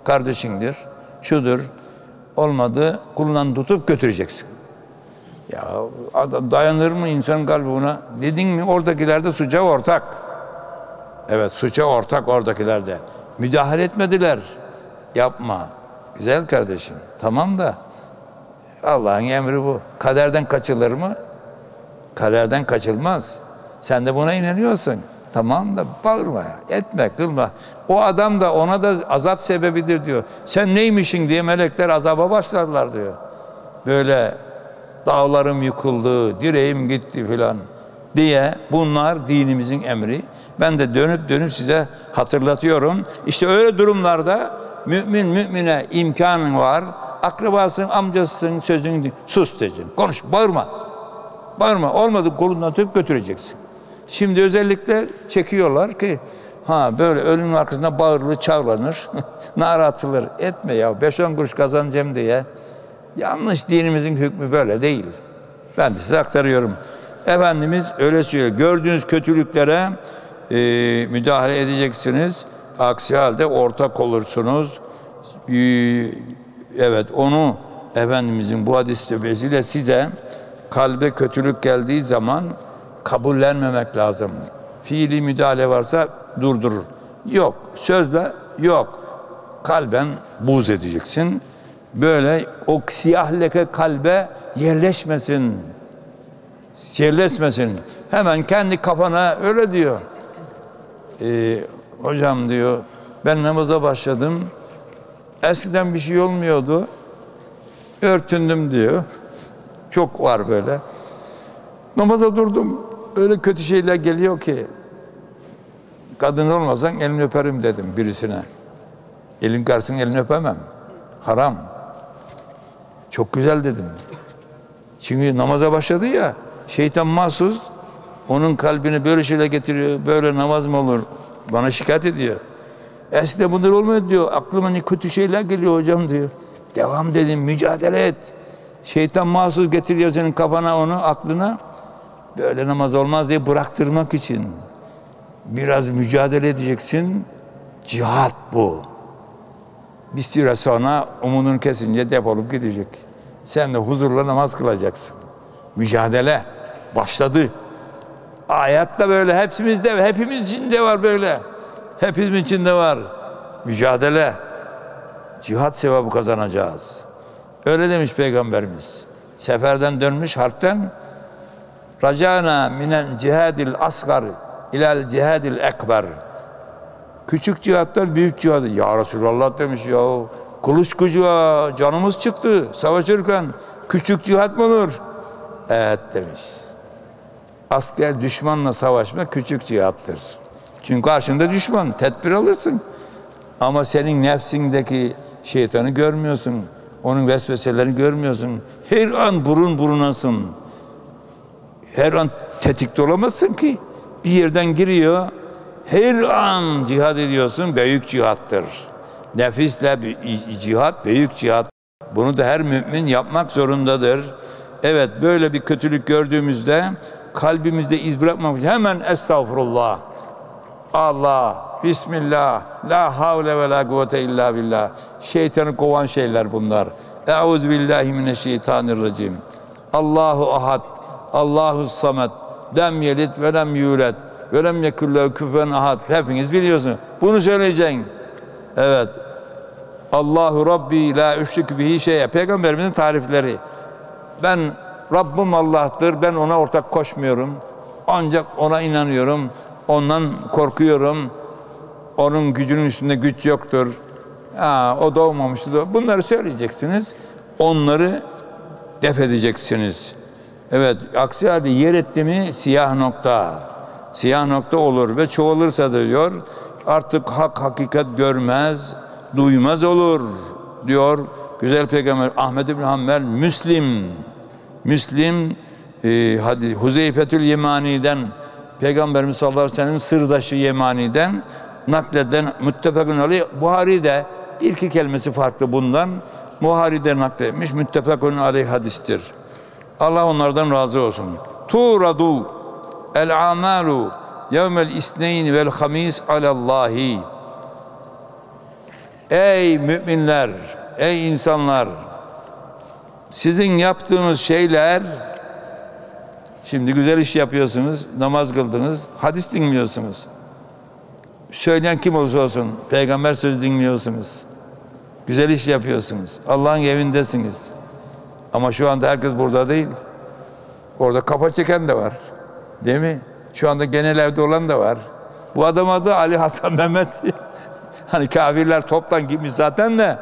kardeşindir, şudur. Olmadı, kulundan tutup götüreceksin. Ya adam dayanır mı insan kalbi buna? Dedin mi oradakiler de suça ortak. Evet, suça ortak oradakilerde. Müdahale etmediler. Yapma. Güzel kardeşim. Tamam da Allah'ın emri bu. Kaderden kaçılır mı? Kaderden kaçılmaz. Sen de buna inanıyorsun. Tamam da bağırma ya. Etme, kılma. O adam da ona da azap sebebidir diyor. Sen neymişin diye melekler azaba başlarlar diyor. Böyle dağlarım yıkıldı, direğim gitti filan diye bunlar dinimizin emri. Ben de dönüp size hatırlatıyorum. İşte öyle durumlarda mümine imkanın var. Akrabasın, amcasısın, sözün sus diyeceksin. Konuş, bağırma. Bağırma. Olmadı kolundan tutup götüreceksin. Şimdi özellikle çekiyorlar ki böyle ölümün arkasında bağırılır, çağlanır, nara atılır. Etme ya, 5-10 kuruş kazanacağım diye. Yanlış, dinimizin hükmü böyle değil. Ben de size aktarıyorum. Efendimiz öyle söylüyor. Gördüğünüz kötülüklere müdahale edeceksiniz. Aksi halde ortak olursunuz. Evet, onu Efendimizin bu hadis-i vesile size kalbe kötülük geldiği zaman kabullenmemek lazım. Fiili müdahale varsa durdurur. Yok. Sözle yok. Kalben buğz edeceksin. Böyle o siyah leke kalbe yerleşmesin. Yerleşmesin. Hemen kendi kafana öyle diyor. Hocam diyor, ben namaza başladım. Eskiden bir şey olmuyordu. Örtündüm diyor. Çok var böyle. Namaza durdum. Öyle kötü şeyler geliyor ki. Kadın olmasan elini öperim dedim birisine. Elin karşısında elini öpemem. Haram. Çok güzel dedim. Çünkü namaza başladı ya, şeytan mahsus onun kalbini böyle şeyler getiriyor. Böyle namaz mı olur? Bana şikayet ediyor. Eskiden bunlar olmuyor diyor. Aklıma ne kötü şeyler geliyor hocam diyor. Devam dedim, mücadele et. Şeytan mahsus getiriyor senin kafana onu, aklına. Böyle namaz olmaz diye bıraktırmak için. Biraz mücadele edeceksin. Cihat bu. Bir süre sonra umudunu kesince defolup gidecek. Sen de huzurla namaz kılacaksın. Mücadele başladı. Hayat da böyle hepimizde, hepimiz içinde var böyle. Hepimiz içinde var. Mücadele. Cihat sevabı kazanacağız. Öyle demiş Peygamberimiz. Seferden dönmüş harpten. Racana minen cihadil asgar ilal cihadil ekber. Küçük cihatlar büyük cihadı. Ya Resulallah demiş ya. Kılıç gücü canımız çıktı savaşırken. Küçük cihat mı olur? Evet demiş. Asker düşmanla savaşma küçük cihattır. Çünkü karşında düşman. Tedbir alırsın. Ama senin nefsindeki şeytanı görmüyorsun. Onun vesveselerini görmüyorsun. Her an burun burunasın. Her an tetikte olamazsın ki. Bir yerden giriyor. Her an cihad ediyorsun. Büyük cihattır. Nefisle cihat, büyük cihat. Bunu da her mümin yapmak zorundadır. Evet, böyle bir kötülük gördüğümüzde kalbimizde iz bırakmamak için hemen estağfurullah. Allah, Bismillah, la havle ve la kuvvete illa billah. Şeytanı kovan şeyler bunlar. Euzubillahimineşşeytanirracim. Allahu ahad, Allahu samet, lem yelid ve lem yulet ve lem yekullehu küfuven ahad. Hepiniz biliyorsunuz. Bunu söyleyeceksin. Evet. Allahu Rabbi la üşrik bihi şeye. Peygamberimizin tarifleri. Ben Rabbim Allah'tır. Ben ona ortak koşmuyorum. Ancak ona inanıyorum. Ondan korkuyorum. Onun gücünün üstünde güç yoktur. O doğmamıştır. Bunları söyleyeceksiniz. Onları def edeceksiniz. Evet, aksi halde yer etti mi siyah nokta. Siyah nokta olur ve çoğalırsa da diyor artık hak hakikat görmez, duymaz olur diyor güzel Peygamber Ahmed bin Hanbel. Müslim Huzeyfetül Yemani'den Peygamberimiz sallallahu aleyhi ve sellem'in sırdaşı Yemani'den nakleden müttefakun aleyh. Buhari'de bir iki kelimesi farklı bundan. Buhari'de nakletmiş müttefakun aleyh hadistir. Allah onlardan razı olsun. Turadu el amalu yevmel isneyn vel hamis alallahi. Ey müminler, ey insanlar, sizin yaptığınız şeyler, şimdi güzel iş yapıyorsunuz, namaz kıldınız, hadis dinliyorsunuz. Söyleyen kim olursa olsun, peygamber sözü dinliyorsunuz. Güzel iş yapıyorsunuz. Allah'ın evindesiniz. Ama şu anda herkes burada değil. Orada kafa çeken de var. Değil mi? Şu anda genel evde olan da var. Bu adam adı Ali Hasan Mehmet. Hani kafirler toptan gitmiş zaten de.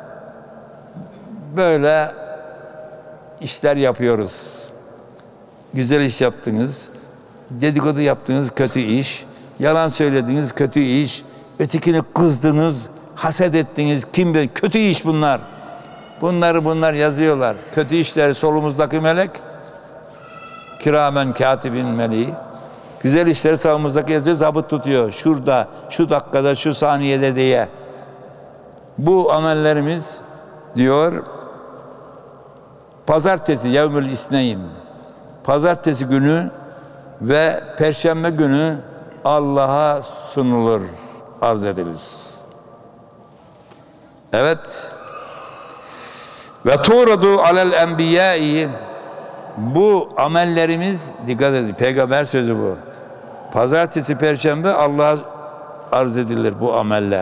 Böyle işler yapıyoruz. Güzel iş yaptınız. Dedikodu yaptınız, kötü iş. Yalan söylediniz, kötü iş. Ötekini kızdınız, haset ettiniz. Kim bilir? Kötü iş bunlar. Bunlar yazıyorlar. Kötü işleri solumuzdaki melek, kiramen katibin meleği. Güzel işleri sağımızdaki yazıyor, zabıt tutuyor. Şurada, şu dakikada, şu saniyede diye. Bu amellerimiz diyor, pazartesi, yevmül isneyn, pazartesi günü ve perşembe günü Allah'a sunulur, arz edilir. Evet. Ve tuğradu alel enbiyâi, bu amellerimiz, dikkat edin, peygamber sözü bu. Pazartesi, perşembe Allah'a arz edilir bu ameller.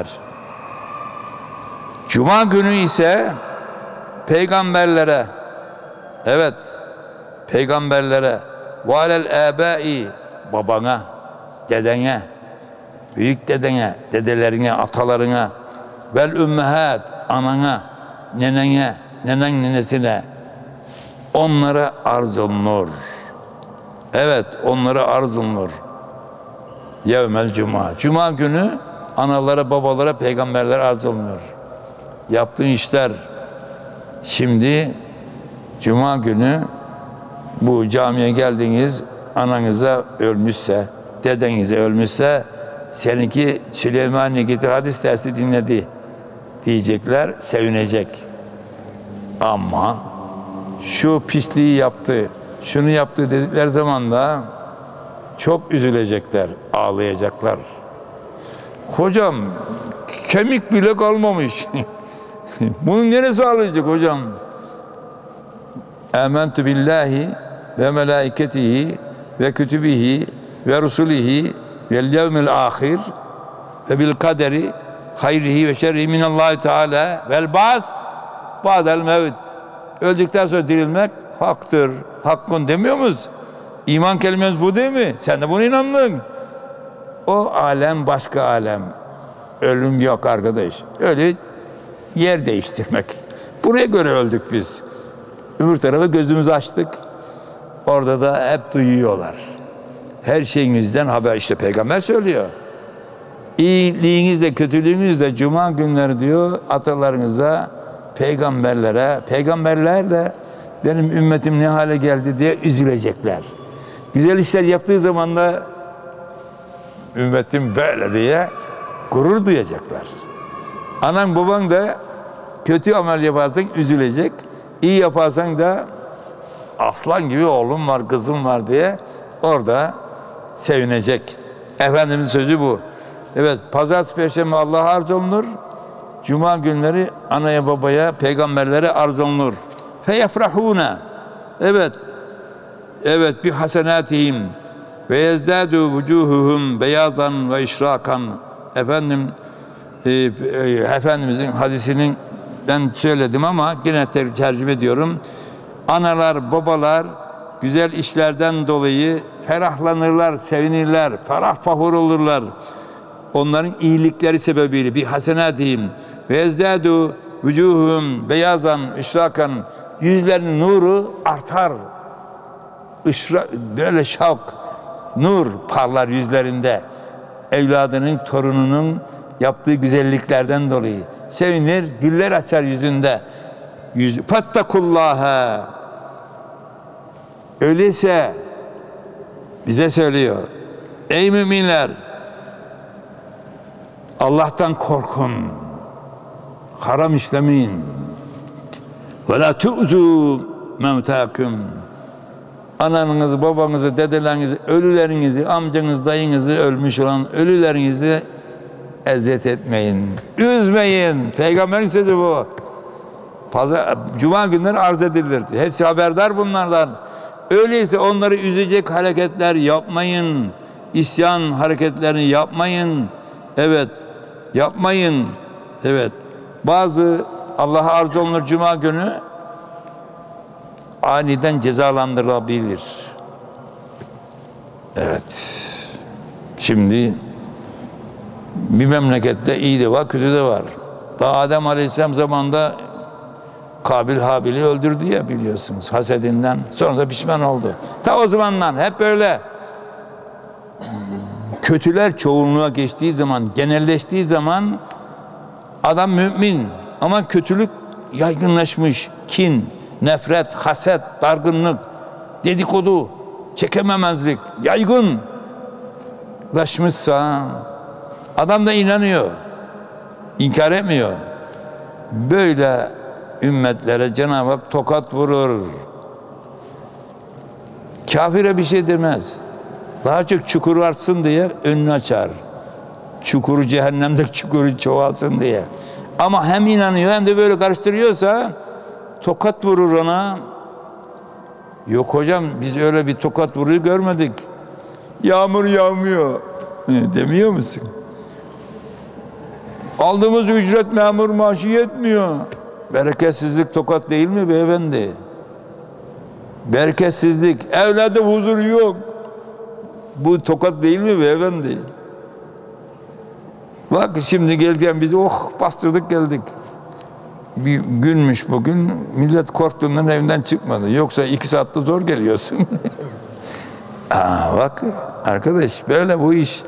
Cuma günü ise peygamberlere, evet, peygamberlere, ve alel âbâi, babana, dedene, büyük dedene, dedelerine, atalarına, vel ümmehât, anana, nenene, nenen nenesine, onlara arz olunur. Evet, onlara arz olunur. Yevmel cuma. Cuma günü analara, babalara, peygamberlere arz olunur. Yaptığın işler. Şimdi cuma günü bu camiye geldiniz, ananıza ölmüşse, dedenize ölmüşse, seninki Süleymaniye gitti hadis dersi dinledi diyecekler, sevinecek. Ama şu pisliği yaptı, şunu yaptı dedikleri zaman da çok üzülecekler, ağlayacaklar. Hocam kemik bile kalmamış. Bunun neresi ağlayacak hocam? Âmentü billahi ve melâiketihi ve kütübihi ve rusulihi vel yevmil âhir ve bil kaderi hayrihi ve şerrihi minallâhi teâlâ vel bâs ba'del mevt. Öldükten sonra dirilmek haktır, hakkın demiyor muyuz? İman kelimemiz bu değil mi? Sen de buna inandın. O alem başka alem. Ölüm yok arkadaş. Öyle yer değiştirmek. Buraya göre öldük biz. Öbür tarafa gözümüzü açtık. Orada da hep duyuyorlar. Her şeyinizden haber, işte peygamber söylüyor. İyiliğinizle, kötülüğünüzle cuma günleri diyor atalarınıza, peygamberlere, peygamberler de benim ümmetim ne hale geldi diye üzülecekler. Güzel işler yaptığı zaman da ümmetim böyle diye gurur duyacaklar. Anan baban da kötü amel yaparsan üzülecek, iyi yaparsan da aslan gibi oğlum var, kızım var diye orada sevinecek. Efendimizin sözü bu. Evet, pazartesi, perşembe Allah'a arz olunur. Cuma günleri anaya, babaya, peygamberlere arz olunur. Feyefrahûne. Evet. Evet, bi hasenatihim ve yezdâdû vücûhuhum beyazan ve işrakan. Efendim, Efendimizin hadisinin ben söyledim ama yine tercüme ediyorum. Analar, babalar güzel işlerden dolayı ferahlanırlar, sevinirler, ferah fahur olurlar. Onların iyilikleri sebebiyle bir hasenatihim ve yezdâdû vücûhuhum beyazan işrakan, yüzlerinin nuru artar. Böyle şavk, nur parlar yüzlerinde. Evladının, torununun yaptığı güzelliklerden dolayı sevinir, güller açar yüzünde. Fattakullâhe. Öyleyse bize söylüyor, ey müminler, Allah'tan korkun, haram işlemeyin. Ve la tu'zû mevtâküm. Ananızı, babanızı, dedelerinizi, ölülerinizi, amcanız, dayınızı, ölmüş olan ölülerinizi eziyet etmeyin, üzmeyin. Peygamberin sözü bu. Cuma günleri arz edilir. Hepsi haberdar bunlardan. Öyleyse onları üzecek hareketler yapmayın. İsyan hareketlerini yapmayın. Evet, yapmayın. Evet. Bazı Allah'a arz olunur Cuma günü aniden cezalandırılabilir. Evet. Şimdi bir memlekette iyi de var, kötü de var. Daha Adem Aleyhisselam zamanında Kabil Habil'i öldürdü ya, biliyorsunuz, hasedinden. Sonra da pişman oldu. Ta o zamandan hep böyle. Kötüler çoğunluğa geçtiği zaman, genelleştiği zaman adam mümin ama kötülük yaygınlaşmış. Kin, nefret, haset, dargınlık, dedikodu, çekememezlik yaygınlaşmışsa adam da inanıyor, inkar etmiyor. Böyle ümmetlere Cenab-ı Hak tokat vurur. Kafire bir şey demez. Daha çok çukuru artsın diye önünü açar. Çukuru, cehennemde çukuru çoğalsın diye. Ama hem inanıyor hem de böyle karıştırıyorsa tokat vurur ona. Yok hocam, biz öyle bir tokat vuruyu görmedik. Yağmur yağmıyor demiyor musun? Aldığımız ücret memur maaşı yetmiyor. Bereketsizlik tokat değil mi beyefendi? Bereketsizlik, evlerde huzur yok. Bu tokat değil mi beyefendi? Bak şimdi gelirken biz bastırdık geldik. Bir günmüş bugün, millet korktuğundan evinden çıkmadı. Yoksa 2 saatte zor geliyorsun. Bak arkadaş, böyle bu iş.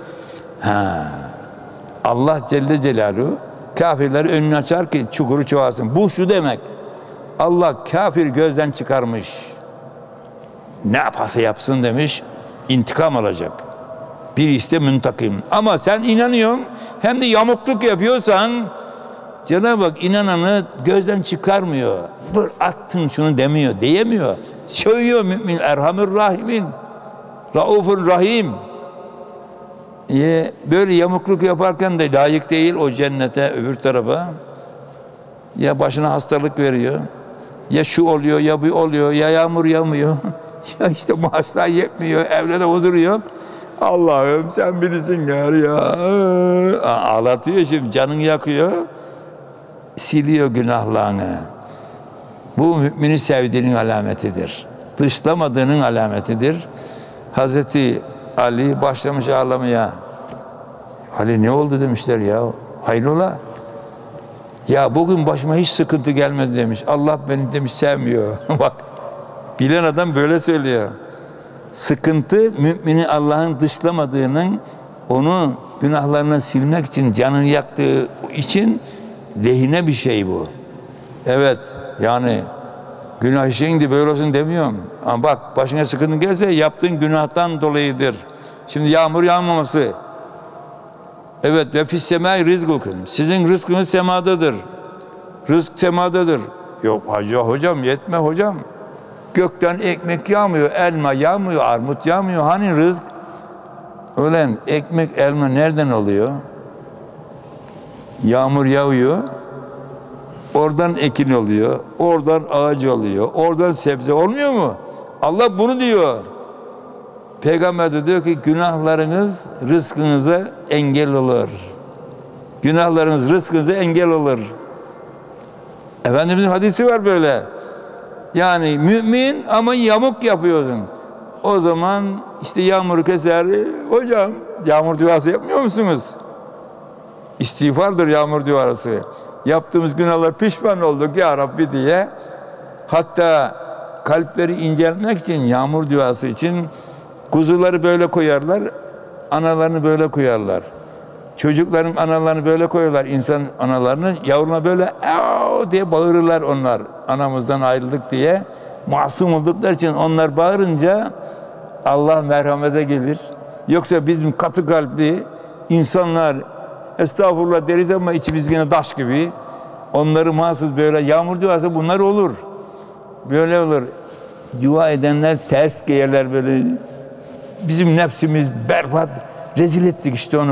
Allah Celle Celaluhu kafirleri önünü açar ki çukuru çoğalsın. Bu şu demek: Allah kafir gözden çıkarmış. Ne yaparsa yapsın demiş, intikam alacak. Bir iste müntakim. Ama sen inanıyorsun, hem de yamukluk yapıyorsan Cenab-ı Hak inananı gözden çıkarmıyor. Dur attın şunu demiyor, diyemiyor. Söylüyor mümin, Erhamur Rahimin, Raufur Rahim. Böyle yamukluk yaparken de layık değil o cennete, öbür tarafa. Ya başına hastalık veriyor, ya şu oluyor, ya bu oluyor, ya yağmur yağmıyor, ya işte maaşlar yetmiyor, evde de huzur yok. Allah'ım sen bilirsin ya. Ağlatıyor şimdi, canını yakıyor, siliyor günahlarını. Bu mümini sevdiğinin alametidir. Dışlamadığının alametidir. Hazreti Ali başlamış ağlamaya. Ali ne oldu demişler ya. Hayrola? Ya bugün başıma hiç sıkıntı gelmedi demiş. Allah beni demiş sevmiyor. Bak, bilen adam böyle söylüyor. Sıkıntı mümini Allah'ın dışlamadığının, onu günahlarını silmek için, canını yaktığı için lehine bir şey bu. Evet, yani günah işin böyle olsun demiyorum. Ama bak, başına sıkıntı gelse yaptığın günahtan dolayıdır. Şimdi yağmur yağmaması. Evet, ve fissemâi rizkukum. Sizin rızkınız semadadır. Rızk semadadır. Yok hocam yetme hocam. Gökten ekmek yağmıyor, elma yağmıyor, armut yağmıyor. Hani rızk? Öyle ekmek, elma nereden oluyor? Yağmur yağıyor. Oradan ekin oluyor, oradan ağaç oluyor, oradan sebze olmuyor mu? Allah bunu diyor. Peygamber de diyor ki günahlarınız rızkınıza engel olur. Günahlarınız rızkınıza engel olur. Efendimizin hadisi var böyle. Yani mümin ama yamuk yapıyorsun. O zaman işte yağmuru keser. Hocam yağmur duası yapmıyor musunuz? İstiğfardır yağmur duası. Yaptığımız günahlar pişman olduk ya Rabbi diye. Hatta kalpleri inceltmek için, yağmur duası için kuzuları böyle koyarlar, analarını böyle koyarlar. Çocukların analarını böyle koyarlar, insan analarını, yavruna böyle diye bağırırlar onlar. Anamızdan ayrıldık diye. Masum oldukları için onlar bağırınca Allah merhamete gelir. Yoksa bizim katı kalpli insanlar estağfurullah deriz ama içimiz yine taş gibi. Onları mahsus böyle yağmur duası bunlar olur. Böyle olur. Dua edenler ters giyerler böyle. Bizim nefsimiz berbat. Rezil ettik işte onu bak.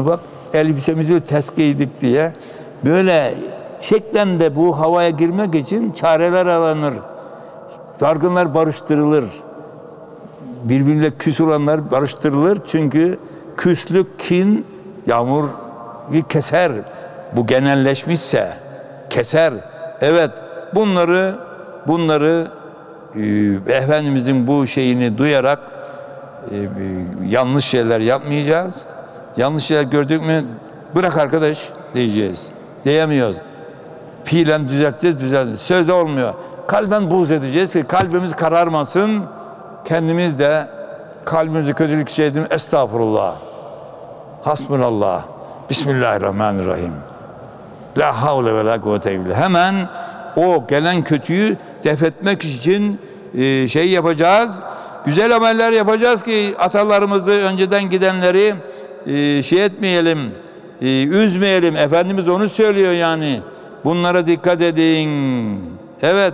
elbisemizi ters giydik diye böyle şeklen de bu havaya girmek için çareler aranır. Dargınlar barıştırılır. Birbiriyle küs olanlar barıştırılır. Çünkü küslük, kin yağmuru keser. Bu genelleşmişse keser. Evet, bunları Efendimizin bu şeyini duyarak yanlış şeyler yapmayacağız. Yanlış şeyler gördük mü bırak arkadaş diyeceğiz. Diyemiyoruz. Fiilen düzelteceğiz. Sözde olmuyor. Kalben buğz edeceğiz ki kalbimiz kararmasın. Kendimiz de kalbimizi kötülük şey edin. Estağfurullah. Hasbunallah. Bismillahirrahmanirrahim. La havle ve la kuvvete illa. Hemen o gelen kötüyü def etmek için şey yapacağız. Güzel ameller yapacağız ki atalarımızı, önceden gidenleri şey etmeyelim, üzmeyelim. Efendimiz onu söylüyor yani. Bunlara dikkat edin. Evet.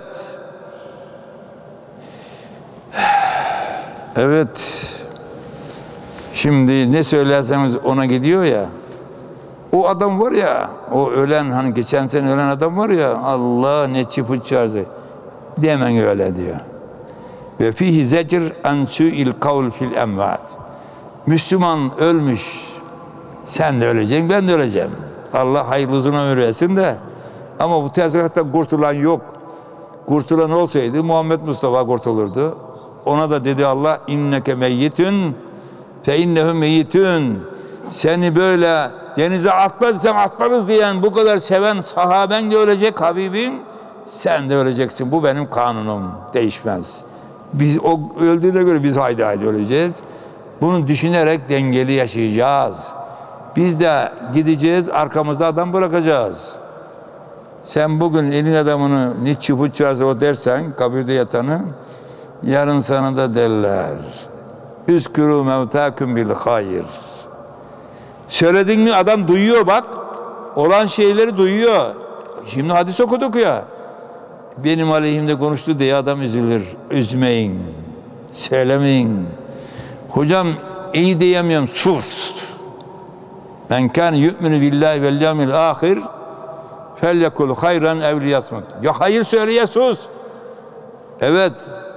Evet. Şimdi ne söylerseniz ona gidiyor ya. O adam var ya, o ölen, hani geçen sene ölen adam var ya, Allah ne çıfıt çağırdı. Demen öyle diyor. Ve fihi zecr an su'il kavl fil emvat. Müslüman ölmüş. Sen de öleceksin, ben de öleceğim. Allah hayırlı uzun ömür versin de. Ama bu tezgahta kurtulan yok. Kurtulan olsaydı Muhammed Mustafa kurtulurdu. Ona da dedi Allah, inneke meyyitün fe innehum meyyitün. Seni böyle denize atla desem atlarız diyen, bu kadar seven sahaben de ölecek, Habibim. Sen de öleceksin. Bu benim kanunum. Değişmez. Biz o öldüğüne göre biz haydi haydi öleceğiz. Bunu düşünerek dengeli yaşayacağız. Biz de gideceğiz, arkamızda adam bırakacağız. Sen bugün elin adamını ne çıfıt çağırsa o dersen, kabirde yatanı, yarın sana da derler. Üskürü mevtâküm bil hayır. Söyledin mi adam duyuyor bak. Olan şeyleri duyuyor. Şimdi hadis okuduk ya. Benim aleyhimde konuştu diye adam üzülür. Üzmeyin. Söylemeyin. Hocam iyi diyemiyorum. Sus. Men kâne yu'minu billahi vel yevmil âhir felyekul hayran ev liyasmut. Ya hayır söyle ya sus. Evet.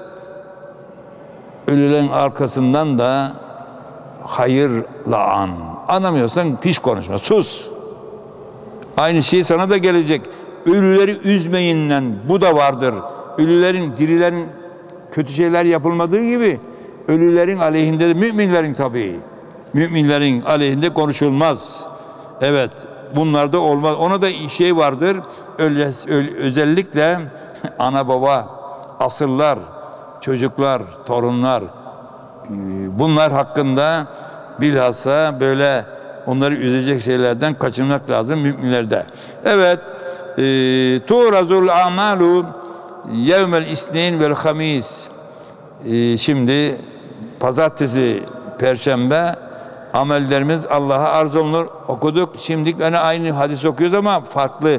Ölülerin arkasından da hayırla an. Anlamıyorsan hiç konuşma. Sus. Aynı şey sana da gelecek. Ölüleri üzmeyinle bu da vardır. Ölülerin, dirilerin kötü şeyler yapılmadığı gibi ölülerin aleyhinde de müminlerin tabii. Müminlerin aleyhinde konuşulmaz. Evet. Bunlar da olmaz. Ona da şey vardır. Özellikle ana baba, asıllar, çocuklar, torunlar, bunlar hakkında bilhassa böyle onları üzecek şeylerden kaçınmak lazım müminlerde. Evet. Tu'razul amalu yevmel isneyn vel hamis. Şimdi pazartesi, perşembe amellerimiz Allah'a arz olunur. Okuduk. Şimdi hani aynı hadis okuyoruz ama farklı.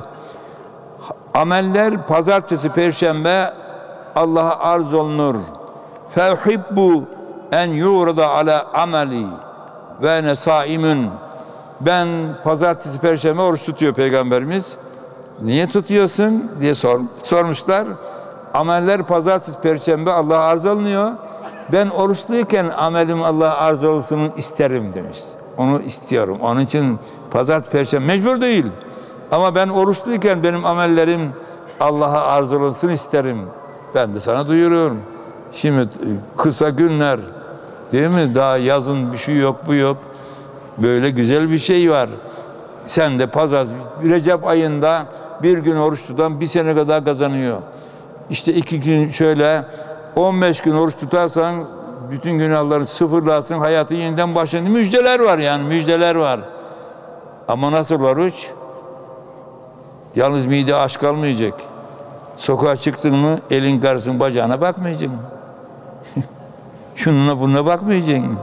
Ameller pazartesi, perşembe Allah'a arz olunur. Feuhibbu en yurada ala ameli ve ne saimun. Ben pazartesi, perşembe oruç tutuyor Peygamberimiz. Niye tutuyorsun diye sormuşlar. Ameller pazartesi, perşembe Allah'a arz olunuyor. Ben oruçluyken amelim Allah'a arz olsun isterim demiş. Onu istiyorum. Onun için pazartesi, perşembe mecbur değil. Ama ben oruçluyken benim amellerim Allah'a arz olsun isterim. Ben de sana duyuruyorum. Şimdi kısa günler, değil mi? Daha yazın bir şey yok, bu yok. Böyle güzel bir şey var. Sen de pazar, Recep ayında bir gün oruç tutan bir sene kadar kazanıyor. İşte 2 gün şöyle 15 gün oruç tutarsan bütün günahları sıfırlarsın, hayatı yeniden başlar. Müjdeler var yani, müjdeler var. Ama nasıl oruç? Yalnız mide aç kalmayacak. Sokağa çıktın mı elin karısın bacağına bakmayacaksın. Şununla bununla bakmayacaksın.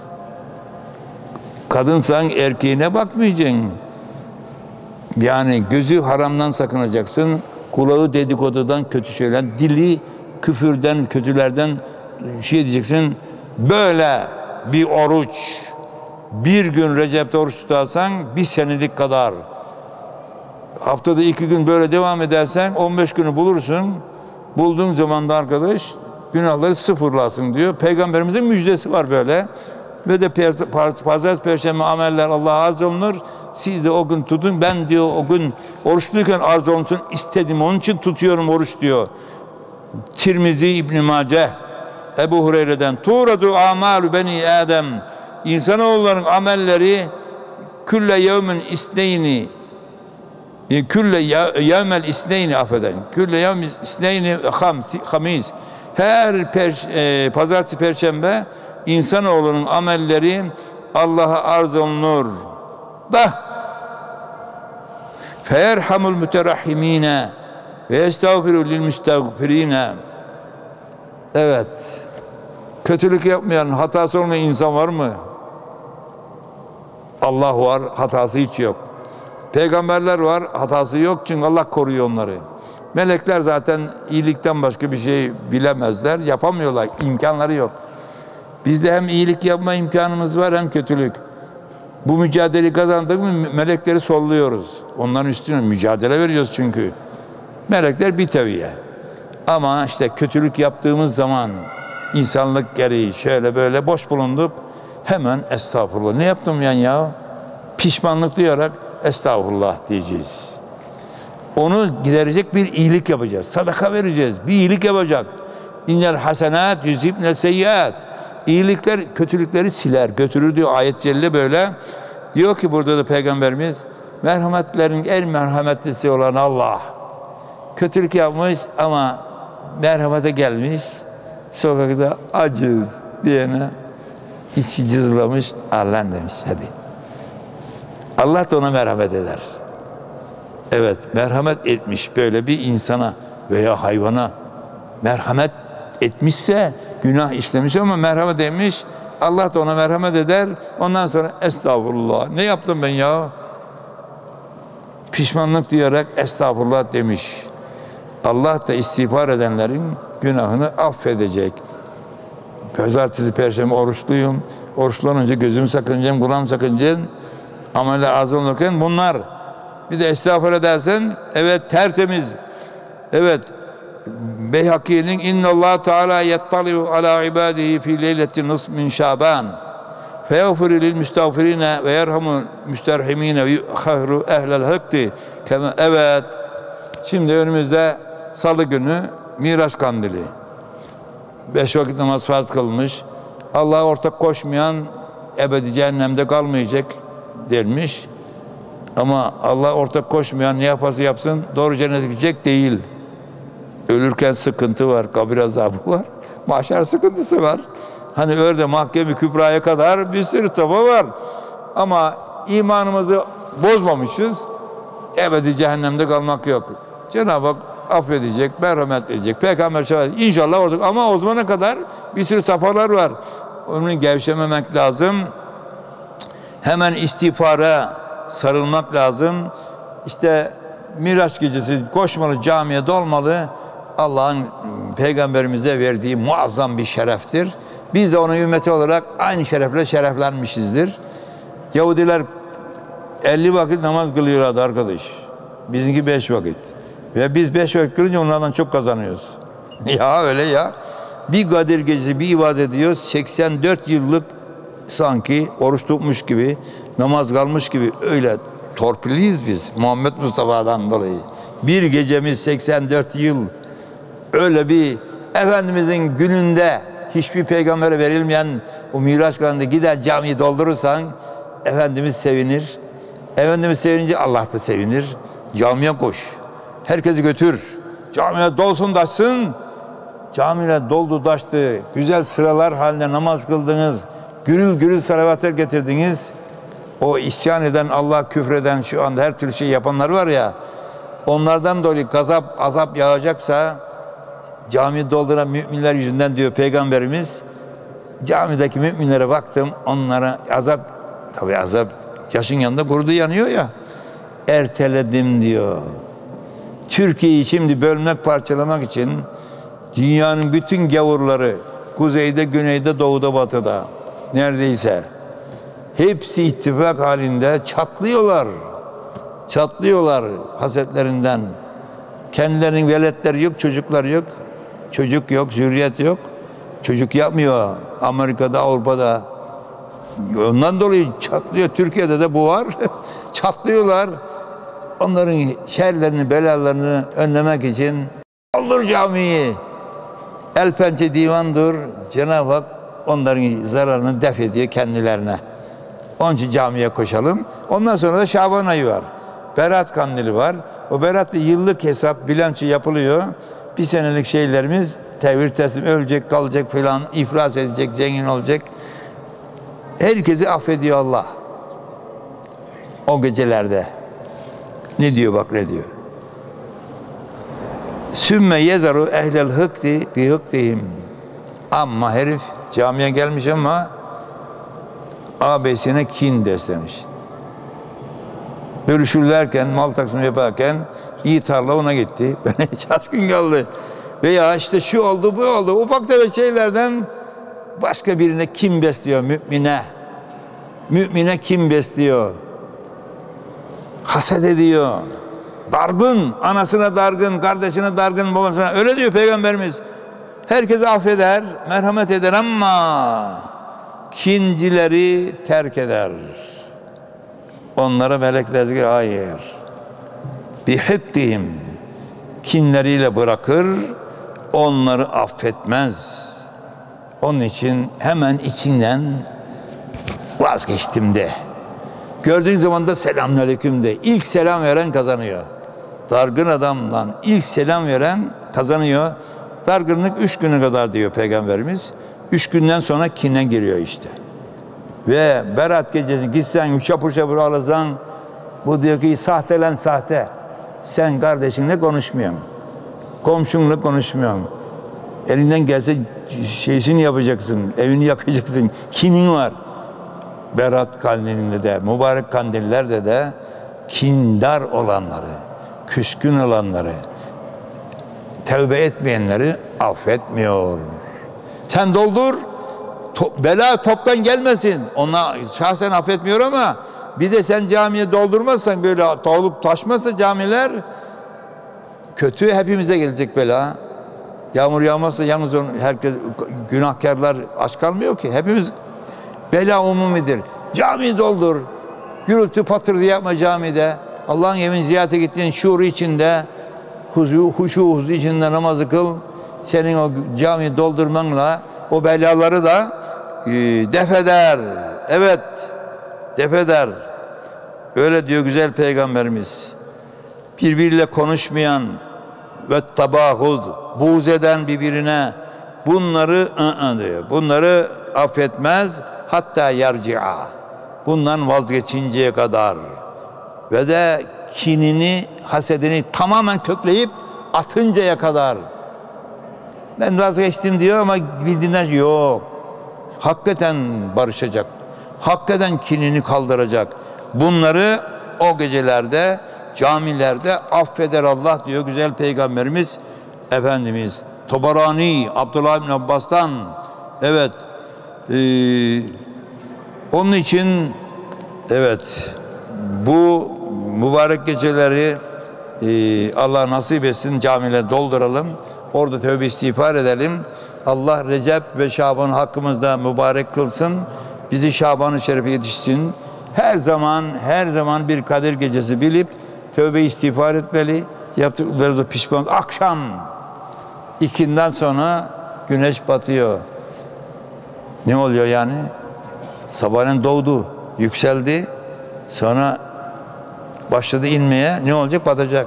Kadınsan erkeğine bakmayacaksın. Yani gözü haramdan sakınacaksın. Kulağı dedikodudan, kötü şeyler, dili küfürden, kötülerden şey diyeceksin. Böyle bir oruç Bir gün Recep'te oruç tutarsan bir senelik kadar. Haftada 2 gün böyle devam edersen 15 günü bulursun. Bulduğun zaman da arkadaş günahları sıfırlasın diyor. Peygamberimizin müjdesi var böyle. Ve de pazartesi, perşembe ameller Allah'a arz olunur. Siz de o gün tutun. Ben diyor o gün oruçluyken arz olunsun istedim. Onun için tutuyorum oruç diyor. Tirmizi, İbn Mace, Ebu Hureyre'den tuğradu amalu beni Adem. İnsanoğulların amelleri külle yevmin isneyni külle yevmel isneyni affedin. Külle yevmel isneyni hamis. Her pazartesi, perşembe insanoğlunun amelleri Allah'a arz olunur. Da feyerhamul müterahhimine ve estağfiru lil müstağfirine. Evet. Kötülük yapmayan, hatası olmayan insan var mı? Allah var, hatası hiç yok. Peygamberler var, hatası yok çünkü Allah koruyor onları. Melekler zaten iyilikten başka bir şey bilemezler, yapamıyorlar, imkanları yok. Bizde hem iyilik yapma imkanımız var hem kötülük. Bu mücadeleyi kazandık mı melekleri solluyoruz. Onların üstüne mücadele veriyoruz çünkü. Melekler bir teviye. Ama işte kötülük yaptığımız zaman insanlık gereği şöyle böyle boş bulunduk. Hemen estağfurullah. Ne yaptım ya? Pişmanlık duyarak estağfurullah diyeceğiz. Onu giderecek bir iyilik yapacağız. Sadaka vereceğiz. Bir iyilik yapacak. İnnel hasenat yüzibne seyyiat. İyilikler kötülükleri siler, götürür diyor ayet celle böyle. Diyor ki burada da Peygamberimiz merhametlerin en merhametlisi olan Allah. Kötülük yapmış ama merhamete gelmiş. Sokakta acız diyene içi cızlamış. Allah demiş hadi. Allah da ona merhamet eder. Evet, merhamet etmiş böyle bir insana veya hayvana merhamet etmişse günah işlemiş ama merhamet etmiş. Allah da ona merhamet eder. Ondan sonra estağfurullah. Ne yaptım ben ya? Pişmanlık duyarak estağfurullah demiş. Allah da istiğfar edenlerin günahını affedecek. Pazartesi, perşembe oruçluyum. Oruçlanınca gözümü sakınacağım, kulağımı sakınacağım. Ameller az olurken bunlar. Bir de estağfur edersen evet tertemiz. Evet. Beyhaki'nin innallahu teala yettaliu ala ibadihi fi leyletin nisf min Şaban. Feğfiru lil müstağfirine ve yerhamul müsterhimine ve yukhahru ehlel hakti. Evet. Şimdi önümüzde Salı günü Miraç Kandili. 5 vakit namaz farz kılmış. Allah'a ortak koşmayan ebedi cehennemde kalmayacak denmiş. Ama Allah'a ortak koşmayan ne yaparsa yapsın doğru cennete gidecek değil. Ölürken sıkıntı var, kabir azabı var, mahşer sıkıntısı var. Hani öyle mahkeme kübraya kadar bir sürü tabi var. Ama imanımızı bozmamışız. Ebedi cehennemde kalmak yok. Cenab-ı Hak affedecek, merhamet edecek. Peygamber şahit. İnşallah olduk. Ama o zamana kadar bir sürü safhalar var. Onun gevşememek lazım. Hemen istiğfara sarılmak lazım. İşte Miraç gecesi koşmalı, camiye dolmalı. Allah'ın Peygamberimize verdiği muazzam bir şereftir. Biz de onun ümmeti olarak aynı şerefle şereflenmişizdir. Yahudiler 50 vakit namaz kılıyorlardı arkadaş. Bizimki 5 vakit. Ve biz 5 vakit kılınca onlardan çok kazanıyoruz. Ya öyle ya. Bir Kadir gecesi bir ibadet ediyoruz. 84 yıllık sanki oruç tutmuş gibi, namaz kalmış gibi öyle torpiliyiz biz Muhammed Mustafa'dan dolayı. Bir gecemiz 84 yıl. Öyle bir Efendimizin gününde hiçbir peygambere verilmeyen o Miraç gününde gider camiyi doldurursan Efendimiz sevinir. Efendimiz sevinince Allah da sevinir. Camiye koş. Herkesi götür. Camiye dolsun taşsın. Camiler doldu taştı. Güzel sıralar halinde namaz kıldınız. Gürül gürül salavatlar getirdiniz. O isyan eden, Allah küfreden, şu anda her türlü şey yapanlar var ya, onlardan dolayı gazap, azap yağacaksa cami dolduran müminler yüzünden diyor Peygamberimiz, camideki müminlere baktım, onlara azap, tabii azap yaşın yanında kurudu yanıyor ya, erteledim diyor. Türkiye'yi şimdi bölmek, parçalamak için dünyanın bütün gavurları, kuzeyde, güneyde, doğuda, batıda neredeyse Hepsi ittifak halinde çatlıyorlar. Çatlıyorlar hasetlerinden. Kendilerinin veletleri yok, çocuklar yok. Çocuk yok, zürriyet yok. Çocuk yapmıyor Amerika'da, Avrupa'da. Ondan dolayı çatlıyor. Türkiye'de de bu var. Çatlıyorlar. Onların şerlerini, belalarını önlemek için doldur camiyi. El pençe divandır. Cenab-ı Hak onların zararını def ediyor kendilerine. Onun için camiye koşalım. Ondan sonra da Şaban ayı var. Berat kandili var. O Berat'ta yıllık hesap, bilanço yapılıyor. Bir senelik şeylerimiz tevhir teslim, ölecek, kalacak filan, iflas edecek, zengin olacak. Herkesi affediyor Allah. O gecelerde. Ne diyor bak ne diyor. Sümme yezaru ehlel hıkti bi hıktihim. Amma herif camiye gelmiş ama ağabeyisine kin beslemiş. Bölüşürlerken, mal taksimi yaparken iyi tarla ona gitti. Ben şaşkın kaldı. Veya işte şu oldu, bu oldu. Ufak tefek şeylerden başka birine kim besliyor? Mümine. Mümine kim besliyor? Haset ediyor. Dargın, anasına dargın, kardeşine dargın, babasına. Öyle diyor Peygamberimiz. Herkesi affeder, merhamet eder ama kincileri terk eder. Onlara melekler diyor ki hayır. Bihittihim, kinleriyle bırakır, onları affetmez. Onun için hemen içinden vazgeçtim de. Gördüğün zaman da selamünaleyküm de. İlk selam veren kazanıyor. Dargın adamdan ilk selam veren kazanıyor. Dargınlık 3 güne kadar diyor Peygamberimiz. 3 günden sonra kine giriyor işte. Ve Berat gecesi gitsen şapur şapur ağlasan, bu diyor ki sahte lan sahte. Sen kardeşinle konuşmuyorsun. Komşunla konuşmuyorsun. Elinden gelse şeysini yapacaksın, evini yakacaksın. Kinin var. Berat kandilinde de, mübarek kandillerde de kindar olanları, küskün olanları, tevbe etmeyenleri affetmiyor. Sen doldur, bela toptan gelmesin. Ona şahsen affetmiyor ama bir de sen camiye doldurmazsan, böyle dolup taşmazsa camiler, kötü hepimize gelecek bela. Yağmur yağmazsa yalnız herkes, günahkarlar aç kalmıyor ki. Hepimiz bela umumidir. Camiyi doldur. Gürültü patırdı yapma camide. Allah'ın evini ziyarete gittiğin şuuru içinde, huşu içinde namazı kıl. Senin o camiyi doldurmanla o belaları da def eder. Evet, def eder. Öyle diyor güzel Peygamberimiz. Birbiriyle konuşmayan ve tabahud, buğz eden birbirine, bunları diyor. Bunları affetmez hatta yarci'a. Bundan vazgeçinceye kadar. Ve de kinini, hasedini tamamen kökleyip atıncaya kadar. Ben vazgeçtim diyor ama bildiğinden yok. Hakikaten barışacak. Hakikaten kinini kaldıracak. Bunları o gecelerde, camilerde affeder Allah diyor güzel Peygamberimiz Efendimiz. Tabarani, Abdullah bin Abbas'tan, evet, onun için evet, bu mübarek geceleri Allah nasip etsin, camileri dolduralım. Orada tövbe istiğfar edelim. Allah Recep ve Şaban hakkımızda mübarek kılsın. Bizi Şaban-ı Şerif'e yetişsin. Her zaman bir Kadir gecesi bilip tövbe istiğfar etmeli. Yaptıkları da pişman. Akşam 2'den sonra güneş batıyor. Ne oluyor yani? Sabahleyin doğdu, yükseldi. Sonra başladı inmeye. Ne olacak? Batacak.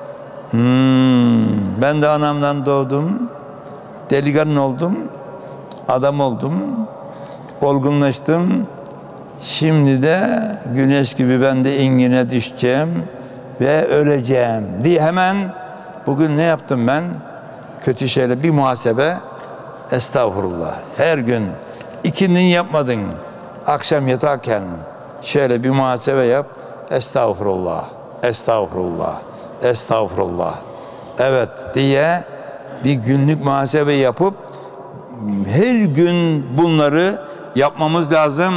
Ben de anamdan doğdum. Delikanlı oldum. Adam oldum. Olgunlaştım. Şimdi de güneş gibi ben de ingine düşeceğim ve öleceğim diye hemen bugün ne yaptım ben? Kötü şeyle bir muhasebe. Estağfurullah. Her gün ikindin yapmadın. Akşam yatarken şöyle bir muhasebe yap. Estağfurullah. Estağfurullah. Estağfurullah. Evet diye bir günlük muhasebe yapıp her gün bunları yapmamız lazım.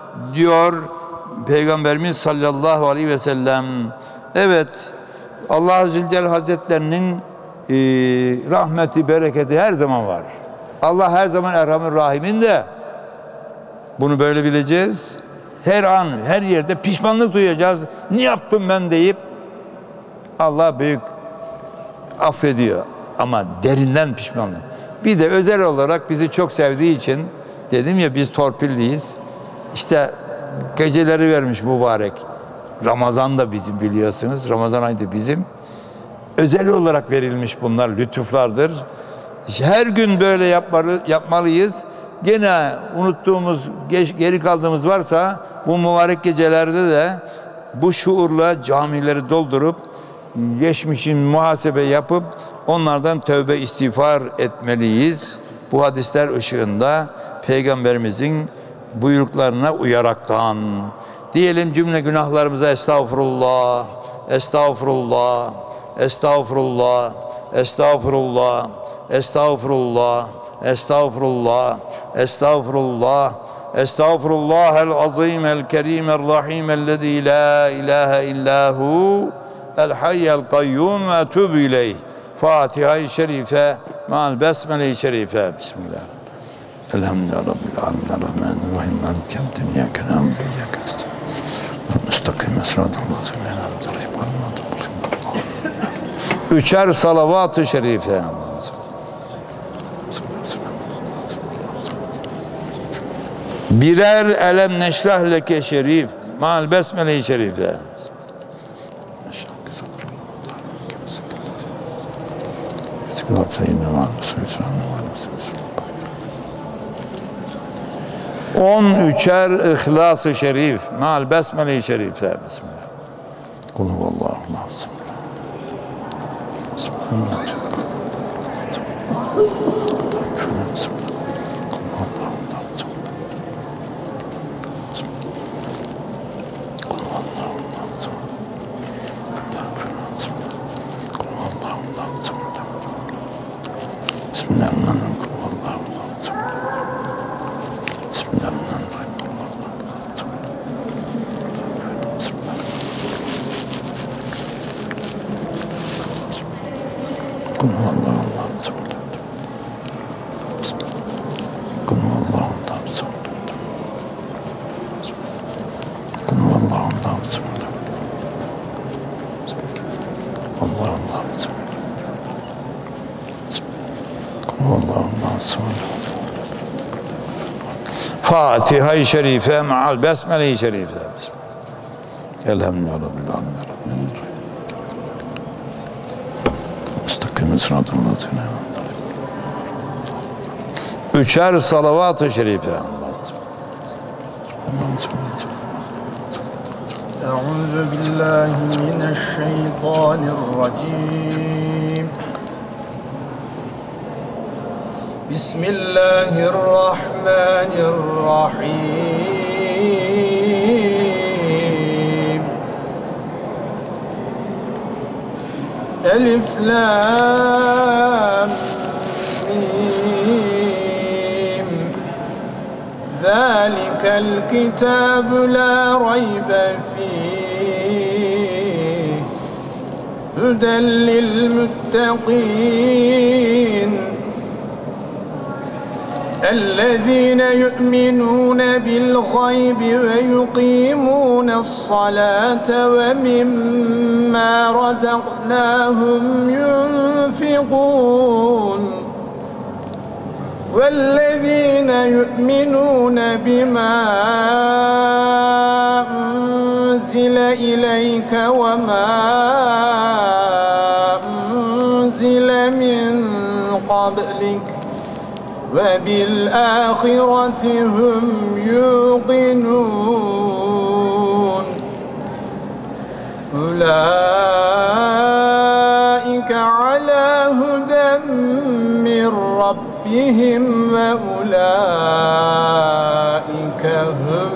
diyor Peygamberimiz sallallahu aleyhi ve sellem. Evet, Allah Zülcelal Hazretlerinin rahmeti, bereketi her zaman var. Allah her zaman Erhamur Rahim'in de bunu böyle bileceğiz. Her an, her yerde pişmanlık duyacağız. Ne yaptım ben deyip Allah büyük affediyor. Ama derinden pişmanlık. Bir de özel olarak bizi çok sevdiği için, dedim ya biz torpilliyiz. İşte geceleri vermiş mübarek. Ramazan da bizim, biliyorsunuz. Ramazan ayı da bizim. Özel olarak verilmiş bunlar, lütuflardır. Her gün böyle yapmalıyız. Gene unuttuğumuz, geri kaldığımız varsa bu mübarek gecelerde de bu şuurla camileri doldurup geçmişin muhasebe yapıp onlardan tövbe istiğfar etmeliyiz. Bu hadisler ışığında Peygamberimizin buyruklarına uyaraktan. Diyelim cümle günahlarımıza estağfurullah, estağfurullah, estağfurullah, estağfurullah, estağfurullah, estağfurullah, estağfurullah, estağfurullahel azim el kerim el rahim ellezî la ilahe illahu el hayyel kayyum ve etûbü ileyh. Fatiha-i Şerife ma'al besmele-i Şerife. Bismillah. Elhamdülillahi Rabbil alemin. Rahmanirrahim. Maliki yevmiddin. İyyâke na'budu ve iyyâke nestaîn. Müstakîm sıratal lezîne en'amte aleyhim gayril mağdûbi aleyhim. Üçer salavat-ı şerife. Birer elem neşrah leke şerif ma'al besmele-i Şerife. On üçer İhlas-ı Şerif ma'al besmele-i Şerife. Bismillah. Kul huvallahu ahad. Fatiha-i Şerife ma'al besmele-i Şerife. Elhamdülillahi Rabbil alemin. Müstakîm sıratal lezîne en'amte aleyhim. Üçer salavat-ı şerife. Euzu billahi mineşşeytanirracim. Bismillahirrahmanirrahim. Elif lam mim. Zalikel kitabu la raybe fih. Huden lil muttaqin. الذين يؤمنون بالغيب ويقيمون الصلاة ومما رزقناهم ينفقون والذين يؤمنون بما أنزل إليك وما أنزل من قبلك وبالآخرة هم يوقنون أولئك على هدى من ربهم وأولئك هم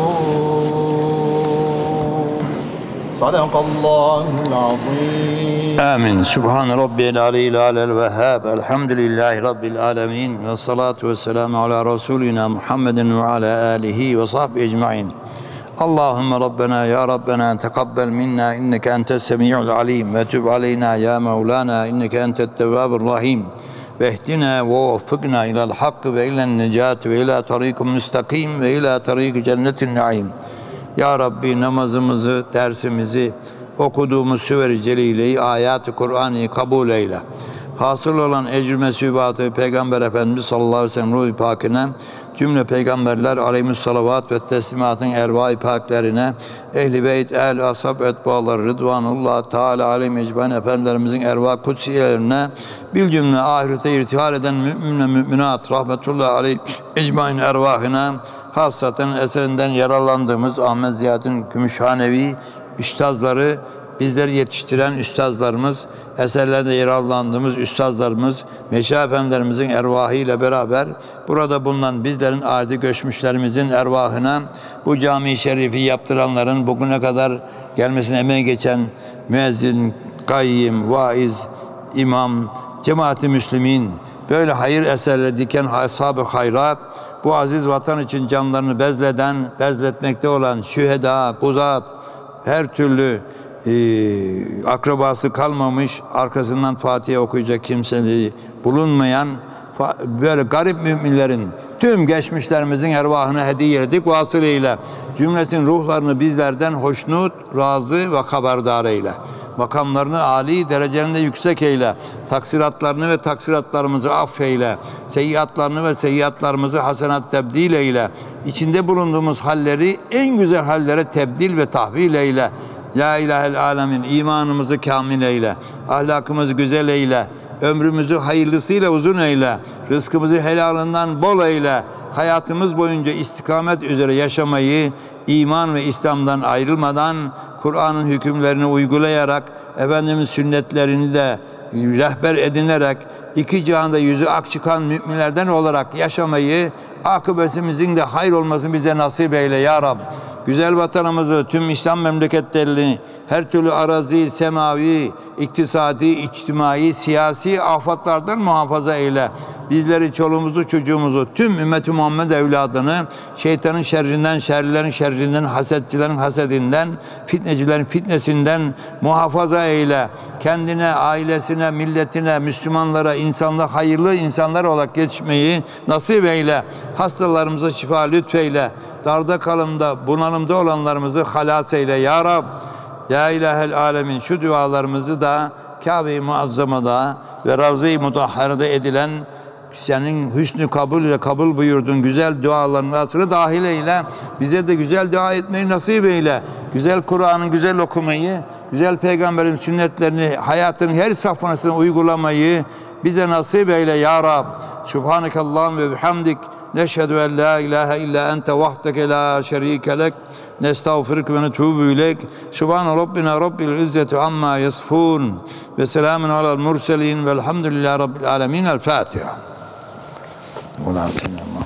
المفلحون صدق الله العظيم. Amin. Subhan Rabbiyel Aliyyil Alel Vehhab. Elhamdülillahi Rabbil Alemin. Ve salatu ve selamu ala Resulina Muhammedin ve ala alihi ve sahbihi ecmain. Allahümme Rabbena ya Rabbena tekabbel minna inneke entes semi'ul alim ve tüb aleyna ya Mevlana inneke entet tevvabur rahim. Ve ehdina ve veffıkna ilal hakkı ve ilen necat ve ila tarikum müstakim ve ila tarik cennetin naim. Ya Rabbi namazımızı, dersimizi, okuduğumuz Süver-i Celile'yi, ayat-ı Kur'an'ı kabul eyle. Hasıl olan ecr mesübatı Peygamber Efendimiz sallallahu aleyhi ve sellem ruh-i pakine, cümle peygamberler aleyhissalavat ve teslimatın erva-i paklerine, ehl-i beyt, ehl-i ashab, etbalar, rıdvanullah, Teala aleyhim ecmaîn efendilerimizin erva kutsiyelerine, bil cümle ahirete irtihal eden mümin ve müminat, rahmetullahi aleyh ecmaîn ervahına, hasaten eserinden yararlandığımız Ahmet Ziyaddin Gümüşhanevi üstazları, bizleri yetiştiren üstazlarımız, eserlerde yararlandığımız üstazlarımız, meşayih efendilerimizin ervahı ile beraber burada bulunan bizlerin adi göçmüşlerimizin ervahına, bu cami-i şerifi yaptıranların bugüne kadar gelmesine emeği geçen müezzin, kayyim, vaiz, imam, cemaat-i müslimin, böyle hayır eserleri diken ashab-ı hayrat, bu aziz vatan için canlarını bezletmekte olan şüheda, kuzat, her türlü akrabası kalmamış, arkasından Fatiha okuyacak kimseleri bulunmayan böyle garip müminlerin tüm geçmişlerimizin ervahına hediye ettik vasılıyla. Cümlesin ruhlarını bizlerden hoşnut, razı ve haberdar eyle. Makamlarını âli, derecelerinde yüksek eyle. Taksiratlarını ve taksiratlarımızı affeyle. Seyyiatlarını ve seyyiatlarımızı hasenat tebdil eyle. İçinde bulunduğumuz halleri en güzel hallere tebdil ve tahvil eyle. La ilahel alemin, imanımızı kamil eyle. Ahlakımızı güzel eyle. Ömrümüzü hayırlısıyla uzun eyle. Rızkımızı helalından bol eyle. Hayatımız boyunca istikamet üzere yaşamayı, iman ve İslam'dan ayrılmadan, Kur'an'ın hükümlerini uygulayarak, Efendimiz sünnetlerini de rehber edinerek, iki cihanda yüzü ak çıkan müminlerden olarak yaşamayı, akıbetimizin de hayır olmasını bize nasip eyle ya Rab. Güzel vatanımızı, tüm İslam memleketlerini, her türlü arazi, semavi, iktisadi, içtimai, siyasi afatlardan muhafaza eyle. Bizleri, çoluğumuzu, çocuğumuzu, tüm ümmet-i Muhammed evladını şeytanın şerrinden, şerrilerin şerrinden, hasetçilerin hasedinden, fitnecilerin fitnesinden muhafaza eyle. Kendine, ailesine, milletine, Müslümanlara, insanlara, hayırlı insanlar olarak yetişmeyi nasip eyle. Hastalarımıza şifa lütfeyle. Darda kalımda, bunalımda olanlarımızı halas eyle ya Rab. Ya ilahel alemin, şu dualarımızı da Kabe-i Muazzama'da ve Ravza-i Mutahhara'da edilen senin hüsnü kabul ile kabul buyurdun güzel duaların arasına dahil eyle. Bize de güzel dua etmeyi nasip eyle. Güzel Kur'an'ın güzel okumayı, güzel peygamberin sünnetlerini hayatın her safhasına uygulamayı bize nasip eyle ya Rab. Subhanekallahum ve bihamdik. Neşhedü en la ilahe illa ente vahdeke la şerike lek. Nestağfiruk ve netubu ileyk. Subhan Rabbina Rabbil İzzeti amma yasifun. Ve selamun alel murselin. Velhamdülillahi Rabbil alemin. El Fatiha.